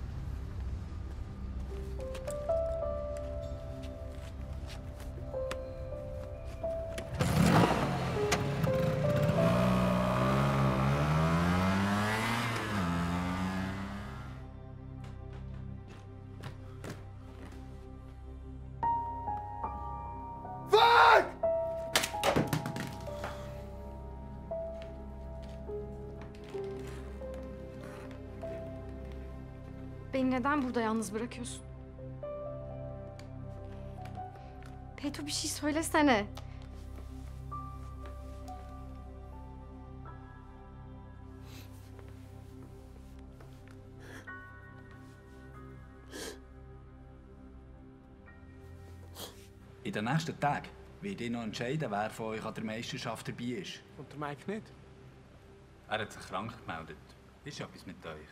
Beni neden burada yalnız bırakıyorsun? Beto bir şey söylesene. In den nächsten Tagen werde ich noch entscheiden, wer von euch an der Meisterschaft dabei ist. Und der Mike nicht? Er hat sich krank gemeldet. Ist etwas mit euch?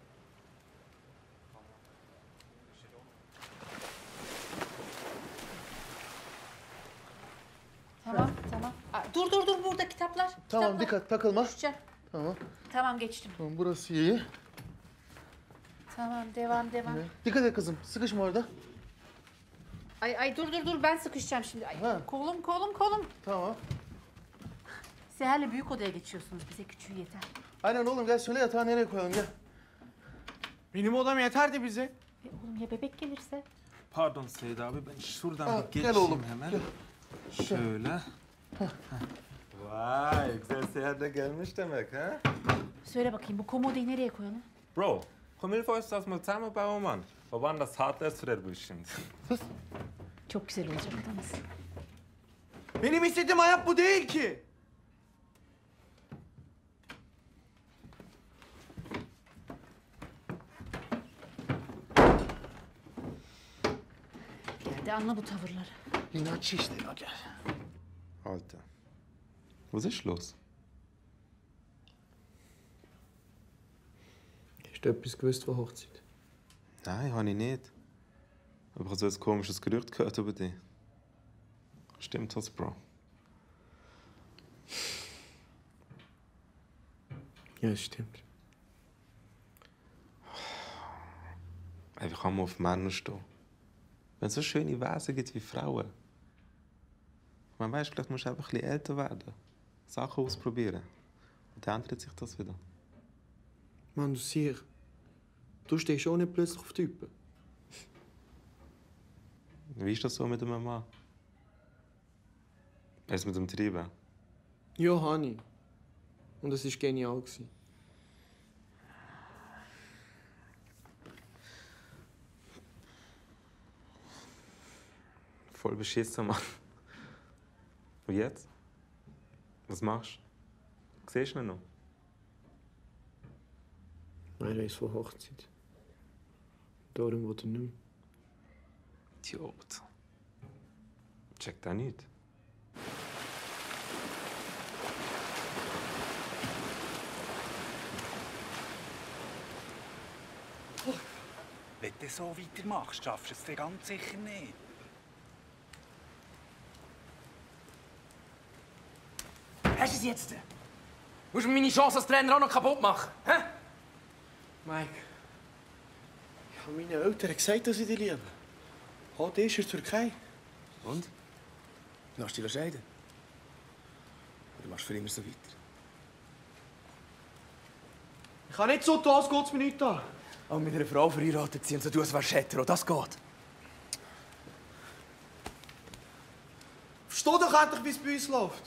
Tamam, tamam. Dur burada kitaplar. Tamam, kitaplar. dikkat, takılma. Düşeceğim. Tamam. Tamam geçtim. Tamam, burası iyi. Tamam devam. Dikkat et kızım, sıkışma orada. Ay dur ben sıkışacağım şimdi. Ay, kolum. Tamam. Seher'le büyük odaya geçiyorsunuz. Bize küçüğü yeter. Aynen oğlum, gel söyle yatağı nereye koyalım, gel. Benim odam yeterdi bize. Oğlum ya bebek gelirse? Pardon Seyit abi, ben şuradan Ha, bir gel geçeyim oğlum, hemen. gel. Şöyle. Vay, güzel seyahat de gelmiş demek ha? Söyle bakayım bu komodeyi nereye koyalım? Bro, komm hilf uns das mal zusammenbauen, Mann. Wir waren das hart erst für bestimmt. Çok güzel olacak odamız. Benim istediğim hayat bu değil ki. Geldi anla bu tavırları. İnatçı işte ya, gel. Alter, was ist los? Hast du etwas gewusst von Hochzeit? Nein, habe ich nicht. Aber ich habe so ein komisches Gerücht gehört über dich. Stimmt das, Bro? Ja, es stimmt. Wie kann man auf Männer stehen? Wenn es so schöne Wesen gibt wie Frauen. Man weiß, vielleicht musst du einfach ein bisschen älter werden. Sachen ausprobieren. Und dann ändert sich das wieder. Mann, du siehst, du stehst auch nicht plötzlich auf Typen. Wie ist das so mit einem Mann? Hast du es mit dem Treiben? Ja, habe ich. Und es war genial. Voll beschissen, Mann. Und jetzt? Was machst du? Siehst du ihn noch? Nein, er ist von Hochzeit. Darum will er nicht mehr. Idiot. Checkt auch nicht. Wenn du so weitermachst, schaffst du es dir ganz sicher nicht. Hast du es jetzt? Musst du meine Chance als Trainer auch noch kaputt machen? Hä? Mike, ich habe meinen Eltern gesagt, dass ich dich liebe. Heute ist er in der Türkei. Und? Lass dich scheiden? Oder machst du für immer so weiter? Ich kann nicht so tun, als geht es mir nicht an. Aber mit einer Frau verheiratet sein und so tun, als wärst du hetero, das geht. Versteh doch endlich, wie es bei uns läuft.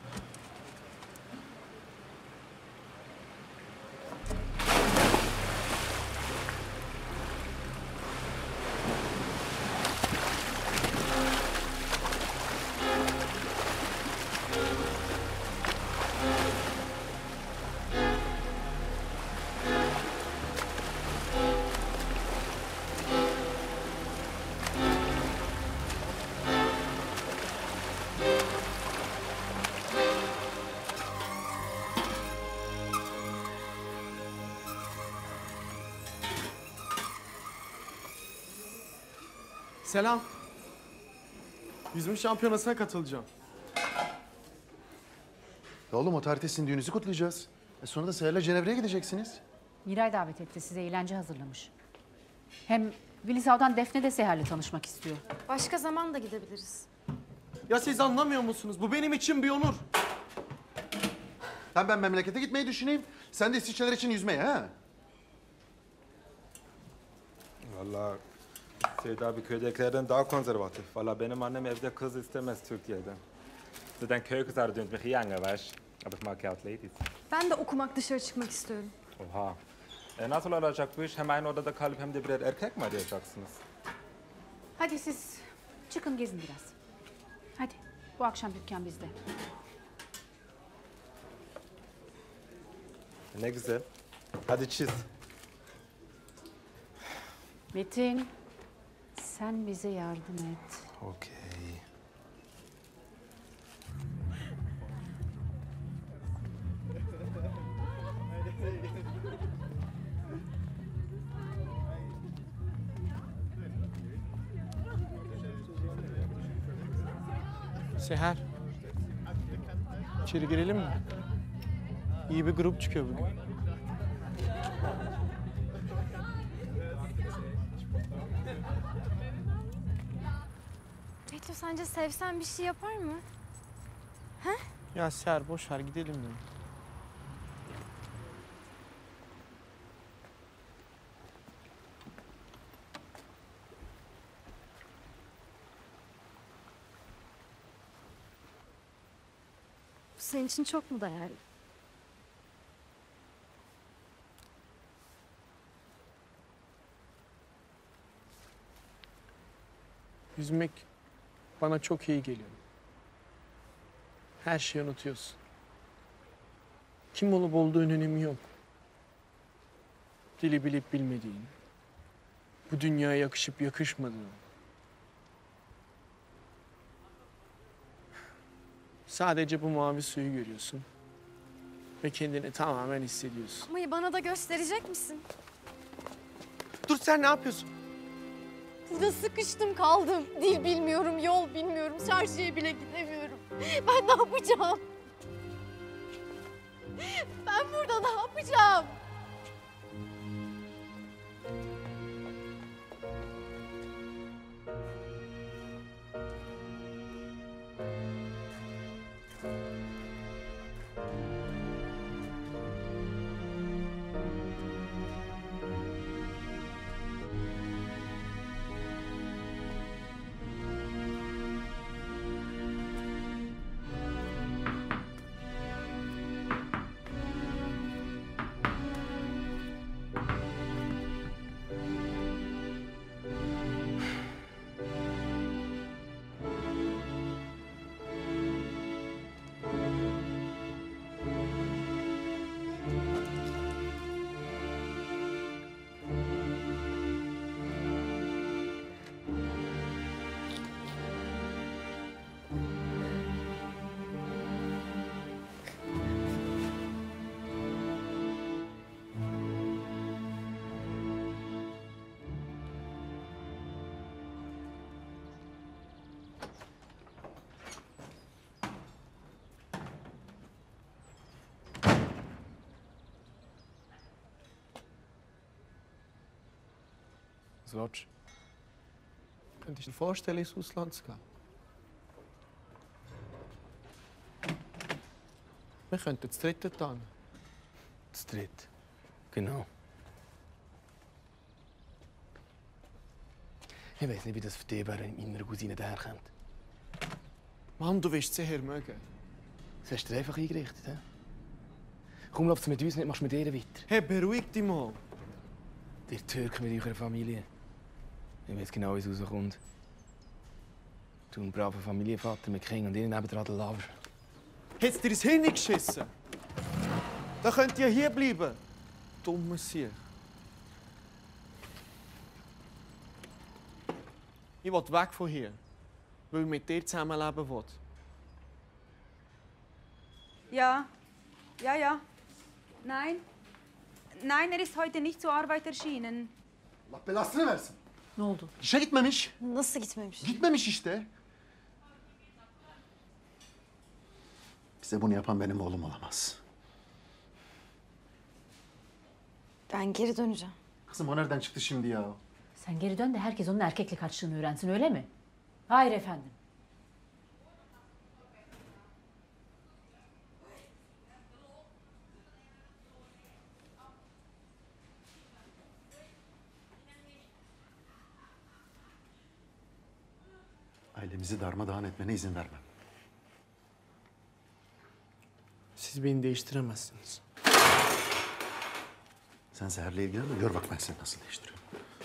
Selam. Yüzme şampiyonasına katılacağım. Ya oğlum o tarihte sizin düğününüzü kutlayacağız. Sonra da Seher'le Cenevre'ye gideceksiniz. Miray davet etti. Size eğlence hazırlamış. Hem Vilisav'dan Defne de Seher'le tanışmak istiyor. Başka zaman da gidebiliriz. Ya siz anlamıyor musunuz? Bu benim için bir onur. Hem ben memlekete gitmeyi düşüneyim. Sen de İsviçreler için yüzmeye ha? Vallahi Seyit abi köydekilerden daha konservatif. Vallahi benim annem evde kız istemez Türkiye'den. Zaten köy kızları dönt mich younger, weißt du? Aber ich mag ja auch ladies. Ben de okumak, dışarı çıkmak istiyorum. Oha. Nasıl olacak bu iş? Hem aynı odada kalıp hem de birer erkek mi arayacaksınız? Hadi siz çıkın gezin biraz. Hadi bu akşam dükkan bizde. Ne güzel. Hadi çiz. Metin sen bize yardım et. Okey. Seher. İçeri girelim mi? İyi bir grup çıkıyor bugün. Betül sence sevsen bir şey yapar mı? He? Ya Seher boş ver gidelim ya. Bu senin için çok mu değerli? Yüzmek bana çok iyi geliyor. Her şeyi unutuyorsun. Kim olup olduğun önemi yok. Dili bilip bilmediğin, bu dünyaya yakışıp yakışmadığın. Sadece bu mavi suyu görüyorsun ve kendini tamamen hissediyorsun. Ama bana da gösterecek misin? Dur sen ne yapıyorsun? Burada sıkıştım kaldım. Dil bilmiyorum, yol bilmiyorum, çarşıya bile gidemiyorum. Ben ne yapacağım? Ben burada ne yapacağım? Was willst du? Könntest du dir vorstellen, ins Ausland zu gehen? Wir könnten das dritte tun. Das dritte. Genau. Ich weiß nicht, wie das für dich wäre, wenn meine Cousine daherkommt. Mann, du wirst sie sicher mögen. Das hast du dir einfach eingerichtet, hä? Komm, lauf mit uns, nicht machst du mit ihr weiter. Hey, beruhig dich mal. Die Türken mit eurer Familie. Ich weiß genau, wie es rauskommt. Du ein braver Familienvater mit Kindern und ihr nebendran der Lover. Hat's dir ins Hirn geschissen? Da könnt ihr hier bleiben. Dummer Sieg. Ich will weg von hier, weil ich mit dir zusammenleben will. Ja. Ja, ja. Nein. Nein, er ist heute nicht zur Arbeit erschienen. Allah belasını versin. Ne oldu? İşe gitmemiş. Nasıl gitmemiş? Gitmemiş işte. Bize bunu yapan benim oğlum olamaz. Ben geri döneceğim. Kızım o nereden çıktı şimdi ya? Sen geri dön de herkes onun erkeklik açlığını öğrensin, öyle mi? Hayır efendim. Ailemizi darmadağın etmene izin vermem. Siz beni değiştiremezsiniz. Sen Seher'le ilgilenme, gör bak ben seni nasıl değiştiriyorum.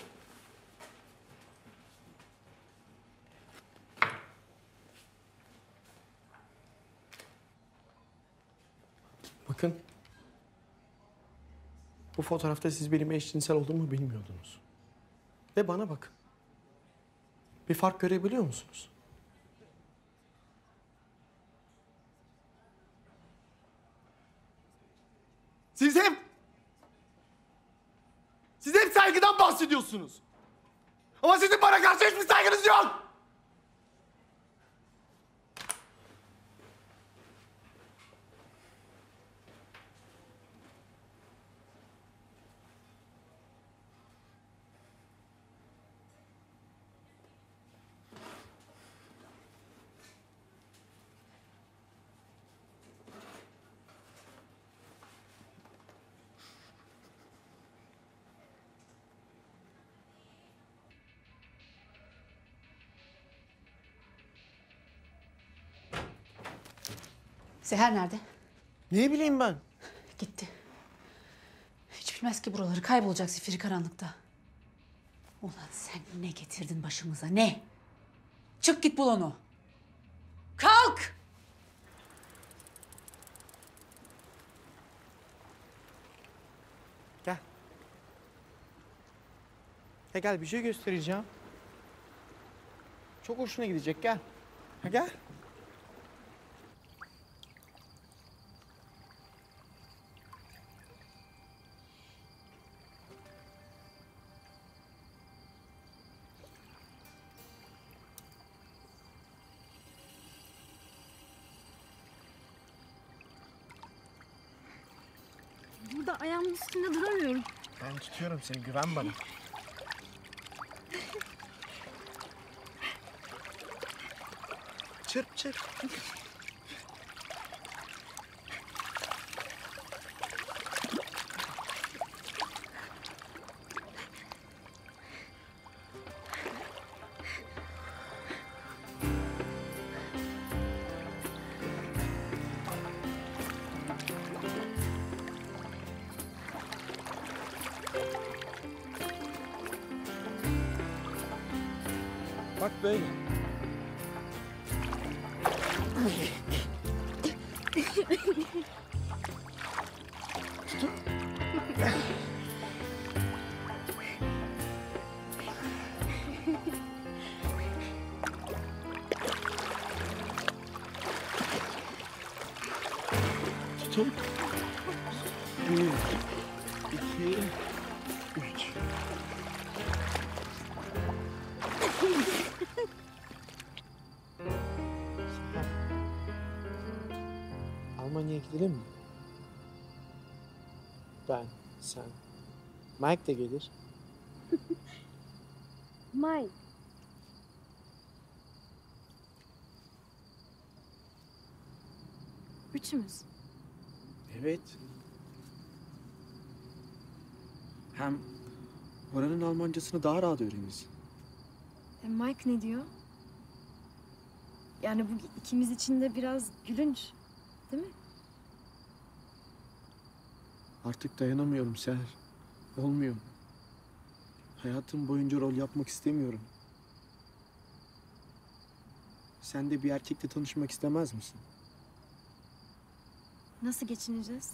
Bakın. Bu fotoğrafta siz benim eşcinsel olduğumu bilmiyordunuz. Ve bana bakın. Bir fark görebiliyor musunuz? Siz hep saygıdan bahsediyorsunuz. Ama sizin bana karşı hiçbir saygınız yok. Seher nerede? Ne bileyim ben? Gitti. Hiç bilmez ki buraları, kaybolacak zifiri karanlıkta. Ulan sen ne getirdin başımıza, ne? Çık git bul onu. Kalk! Gel. Gel bir şey göstereceğim. Çok hoşuna gidecek gel. Gel. burada ayağımın üstünde duramıyorum. Ben tutuyorum seni, güven bana. Çırp çırp. Bak böyle. Tutun. Tutun. 1, 2, 3. Almanya'ya gidelim mi? Ben, sen. Mike de gelir. Mike. Üçümüz. Evet. Hem oranın Almancasını daha rahat öğreniriz. Mike ne diyor? Yani bu ikimiz için de biraz gülünç, değil mi? Artık dayanamıyorum Seher. Olmuyor. Hayatım boyunca rol yapmak istemiyorum. Sen de bir erkekle tanışmak istemez misin? Nasıl geçineceğiz?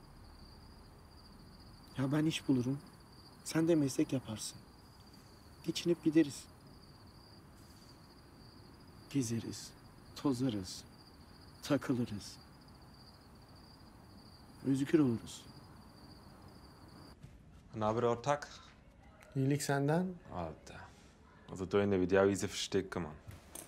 Ya ben iş bulurum. Sen de meslek yaparsın. Geçinip gideriz. Gezeriz, tozarız, takılırız. Özgür oluruz. Na, aber Ortak? İyilik senden. Alter. Also da in der Video easy verstecken, Mann.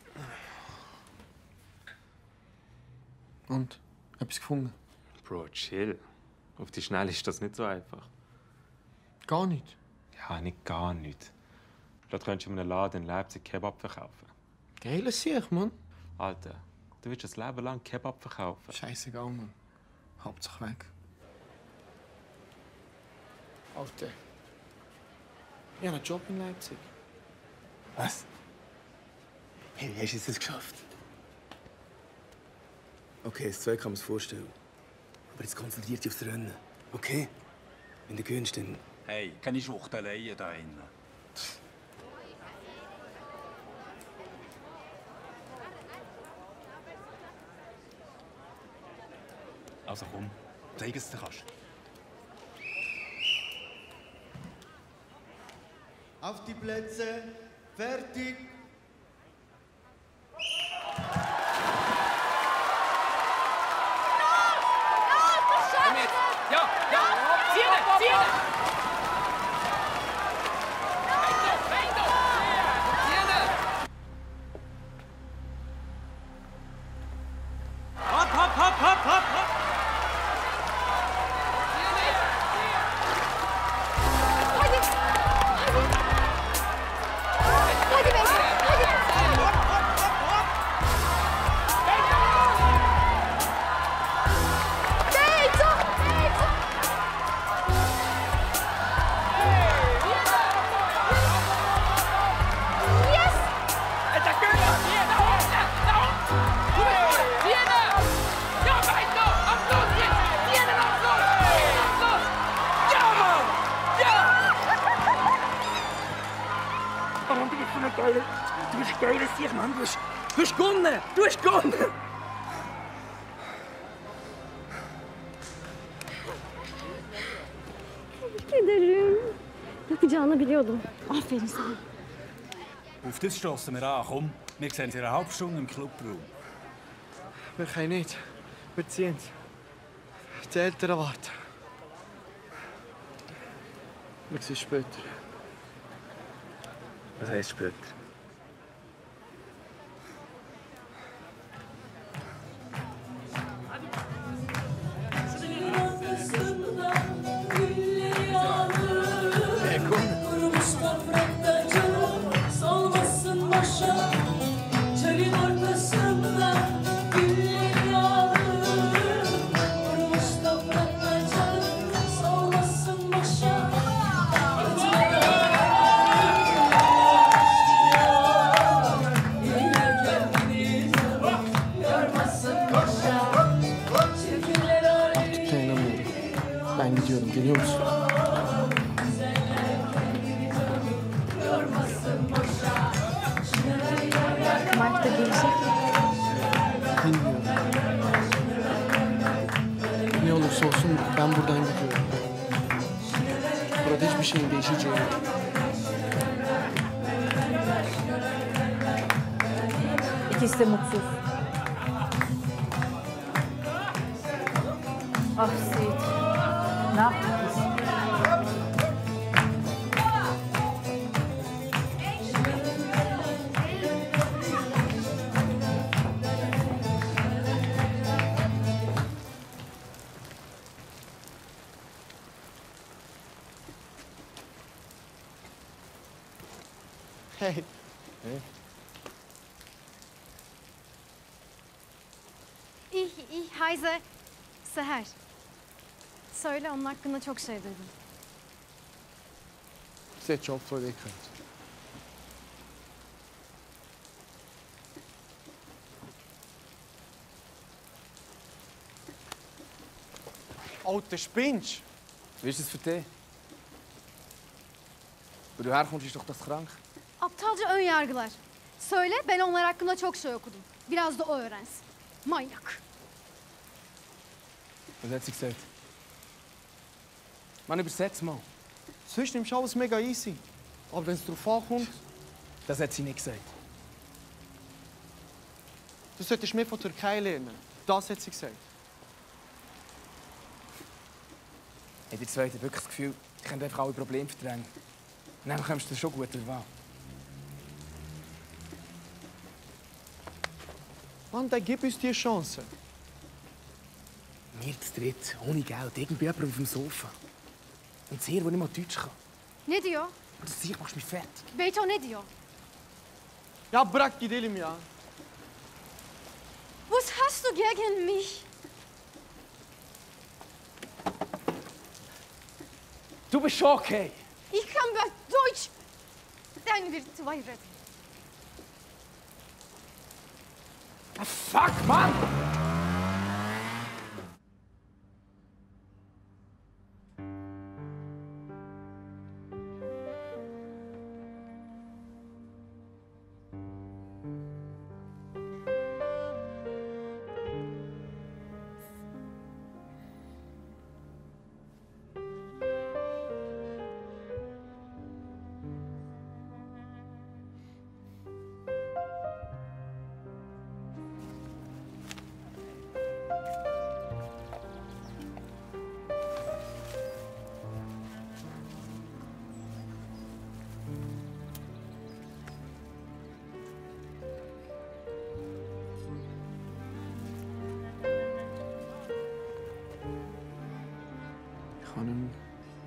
Und? Etwas gefunden? Bro, chill. Auf die Schnelle ist das nicht so einfach. Gar nicht? Ja, nicht gar nicht. Vielleicht könntest du in einem Laden in Leipzig Kebab verkaufen. Geiler Sieg, Mann. Alter, du willst ein Leben lang Kebab verkaufen. Scheißegal, Mann. Hauptsache weg. Alter. Ich habe einen Job in Leipzig. Was? Hey, wie hast du es geschafft? Okay, das Zeug kann man sich vorstellen. Aber jetzt konzentrier dich aufs Rennen. Okay? Wenn du gewinnst, dann... Hey, keine Schuchteleien da innen. Also komm, zeig es dir kannst. Auf die Plätze, fertig. Ja, ja, zieh! Hopp, hopp, hopp, hopp, hopp, hopp! Du bist geiles Sieg, Mann. Du hast gewonnen! Du hast gewonnen! Tebrik ederim. Yapacağını biliyordum. Aferin sana. Auf das stossen wir an. Komm, wir sehen uns in einer halben Stunde im Clubraum. Wir können nicht. Wir ziehen es. Die Eltern warten. Wir sehen später. Was heisst später? Mike da gelecek. Bilmiyorum. Ne olursa olsun ben buradan gidiyorum. Burada hiçbir şeyin değişeceği yok. İkisi de mutsuz. Ah Seyit. Ne yaptık biz? Hey. Hey. İyi, Hayze. Seher. Söyle, onun hakkında çok şey dedim. Zet je op voor je kunt. Alter Spinch! Wie ist es für dich? Wo du herkommst, ist doch das krank. Aptalca ön yargılar. Söyle, ben onlar hakkında çok şey okudum. Biraz da o öğrensin. Manyak. Was hat sie gesagt? Man, übersetz mal. Sonst nimmst du alles mega easy. Aber wenn es darauf ankommt, Das hat sie nicht gesagt. du solltest mehr von Türkei lernen. Das hat sie gesagt. Hat die Zweite wirklich das Gefühl, ich könnte einfach alle Probleme verdrängen? Und dann kommst du schon gut durch. Mann, dann gib uns die Chance. Wir zu dritt, ohne Geld, irgendwie jemand auf dem Sofa. Und sehr, der nicht mal Deutsch kann. Ne diyor? Und das Sieg machst mich fertig. Beyto ne diyor? Ja, bırak gidelim ya. Was hast du gegen mich? Du bist schon okay. Ich kann Deutsch. Dann wird zwei reden. Ah, fuck, Mann! Hanım.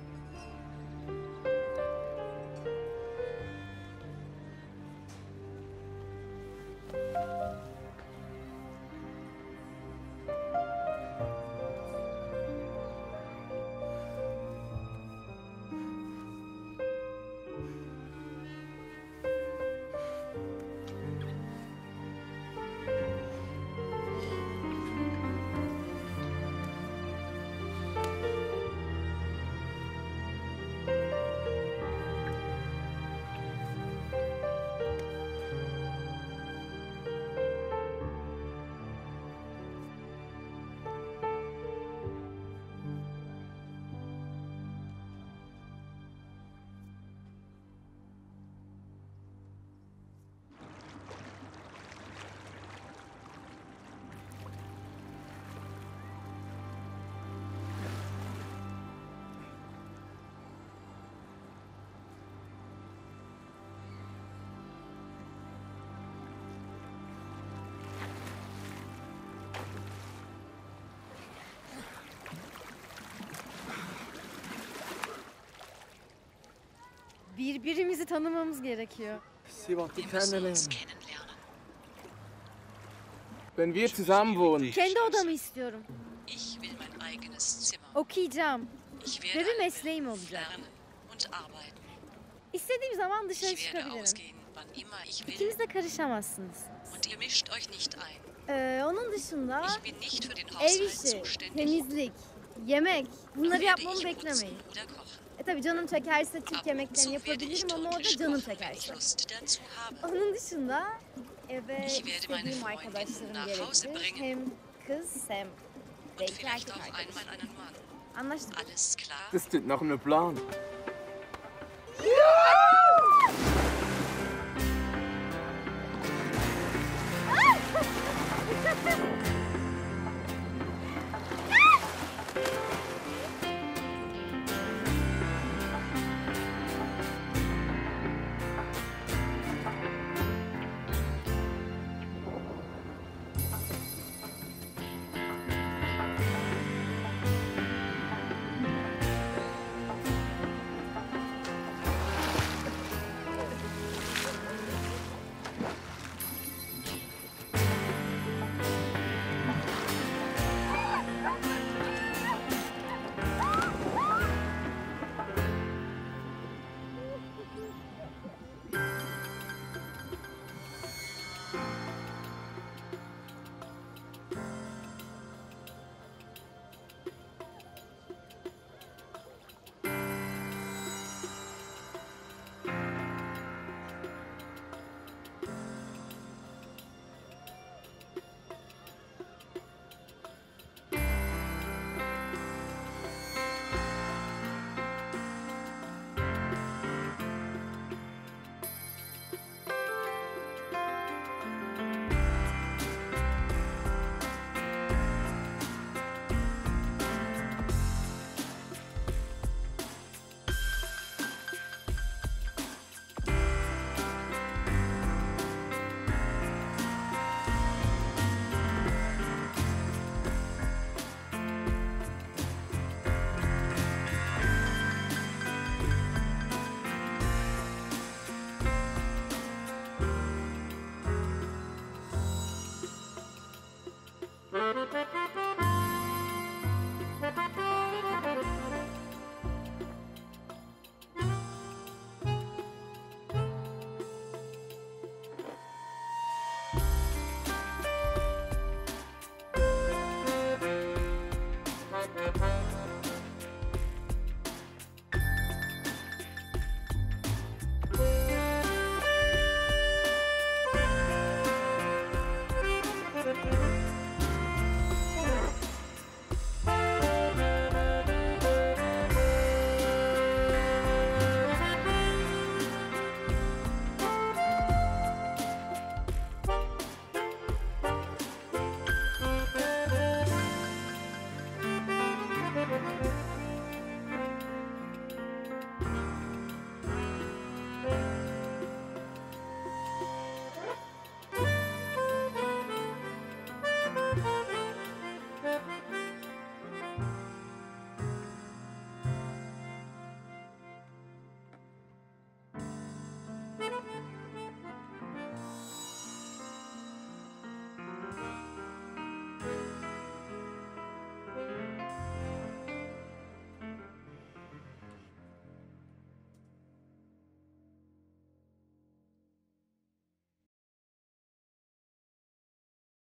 Birbirimizi tanımamız gerekiyor. Sie wollte kennenlernen. Wenn wir zusammen wohnen. Kendi odamı istiyorum. Ich will mein eigenes Zimmer. Okuyacağım. Ich Ve werde bir ein mesleğim olacak. lernen und arbeiten. İstediğim zaman dışarı Ich werde çıkabilirim. ausgehen, wann immer ich will. İkiniz de karışamazsınız. Und ihr mischt euch nicht ein. Onun dışında Ich bin nicht für den ev Haushalt işi, zuständig. temizlik, yemek bunları Werde yapmamı ich putzen beklemeyin. oder kochen. Tabii canım çekerse Türk yemeklerini yapabilirim ama o da canım çekerse. Onun dışında eve istediğim arkadaşlarım gerektir. Hem kız hem belki erkek arkadaşlarım. Anlaştık. Alles klar? Das klingt nach einem Plan.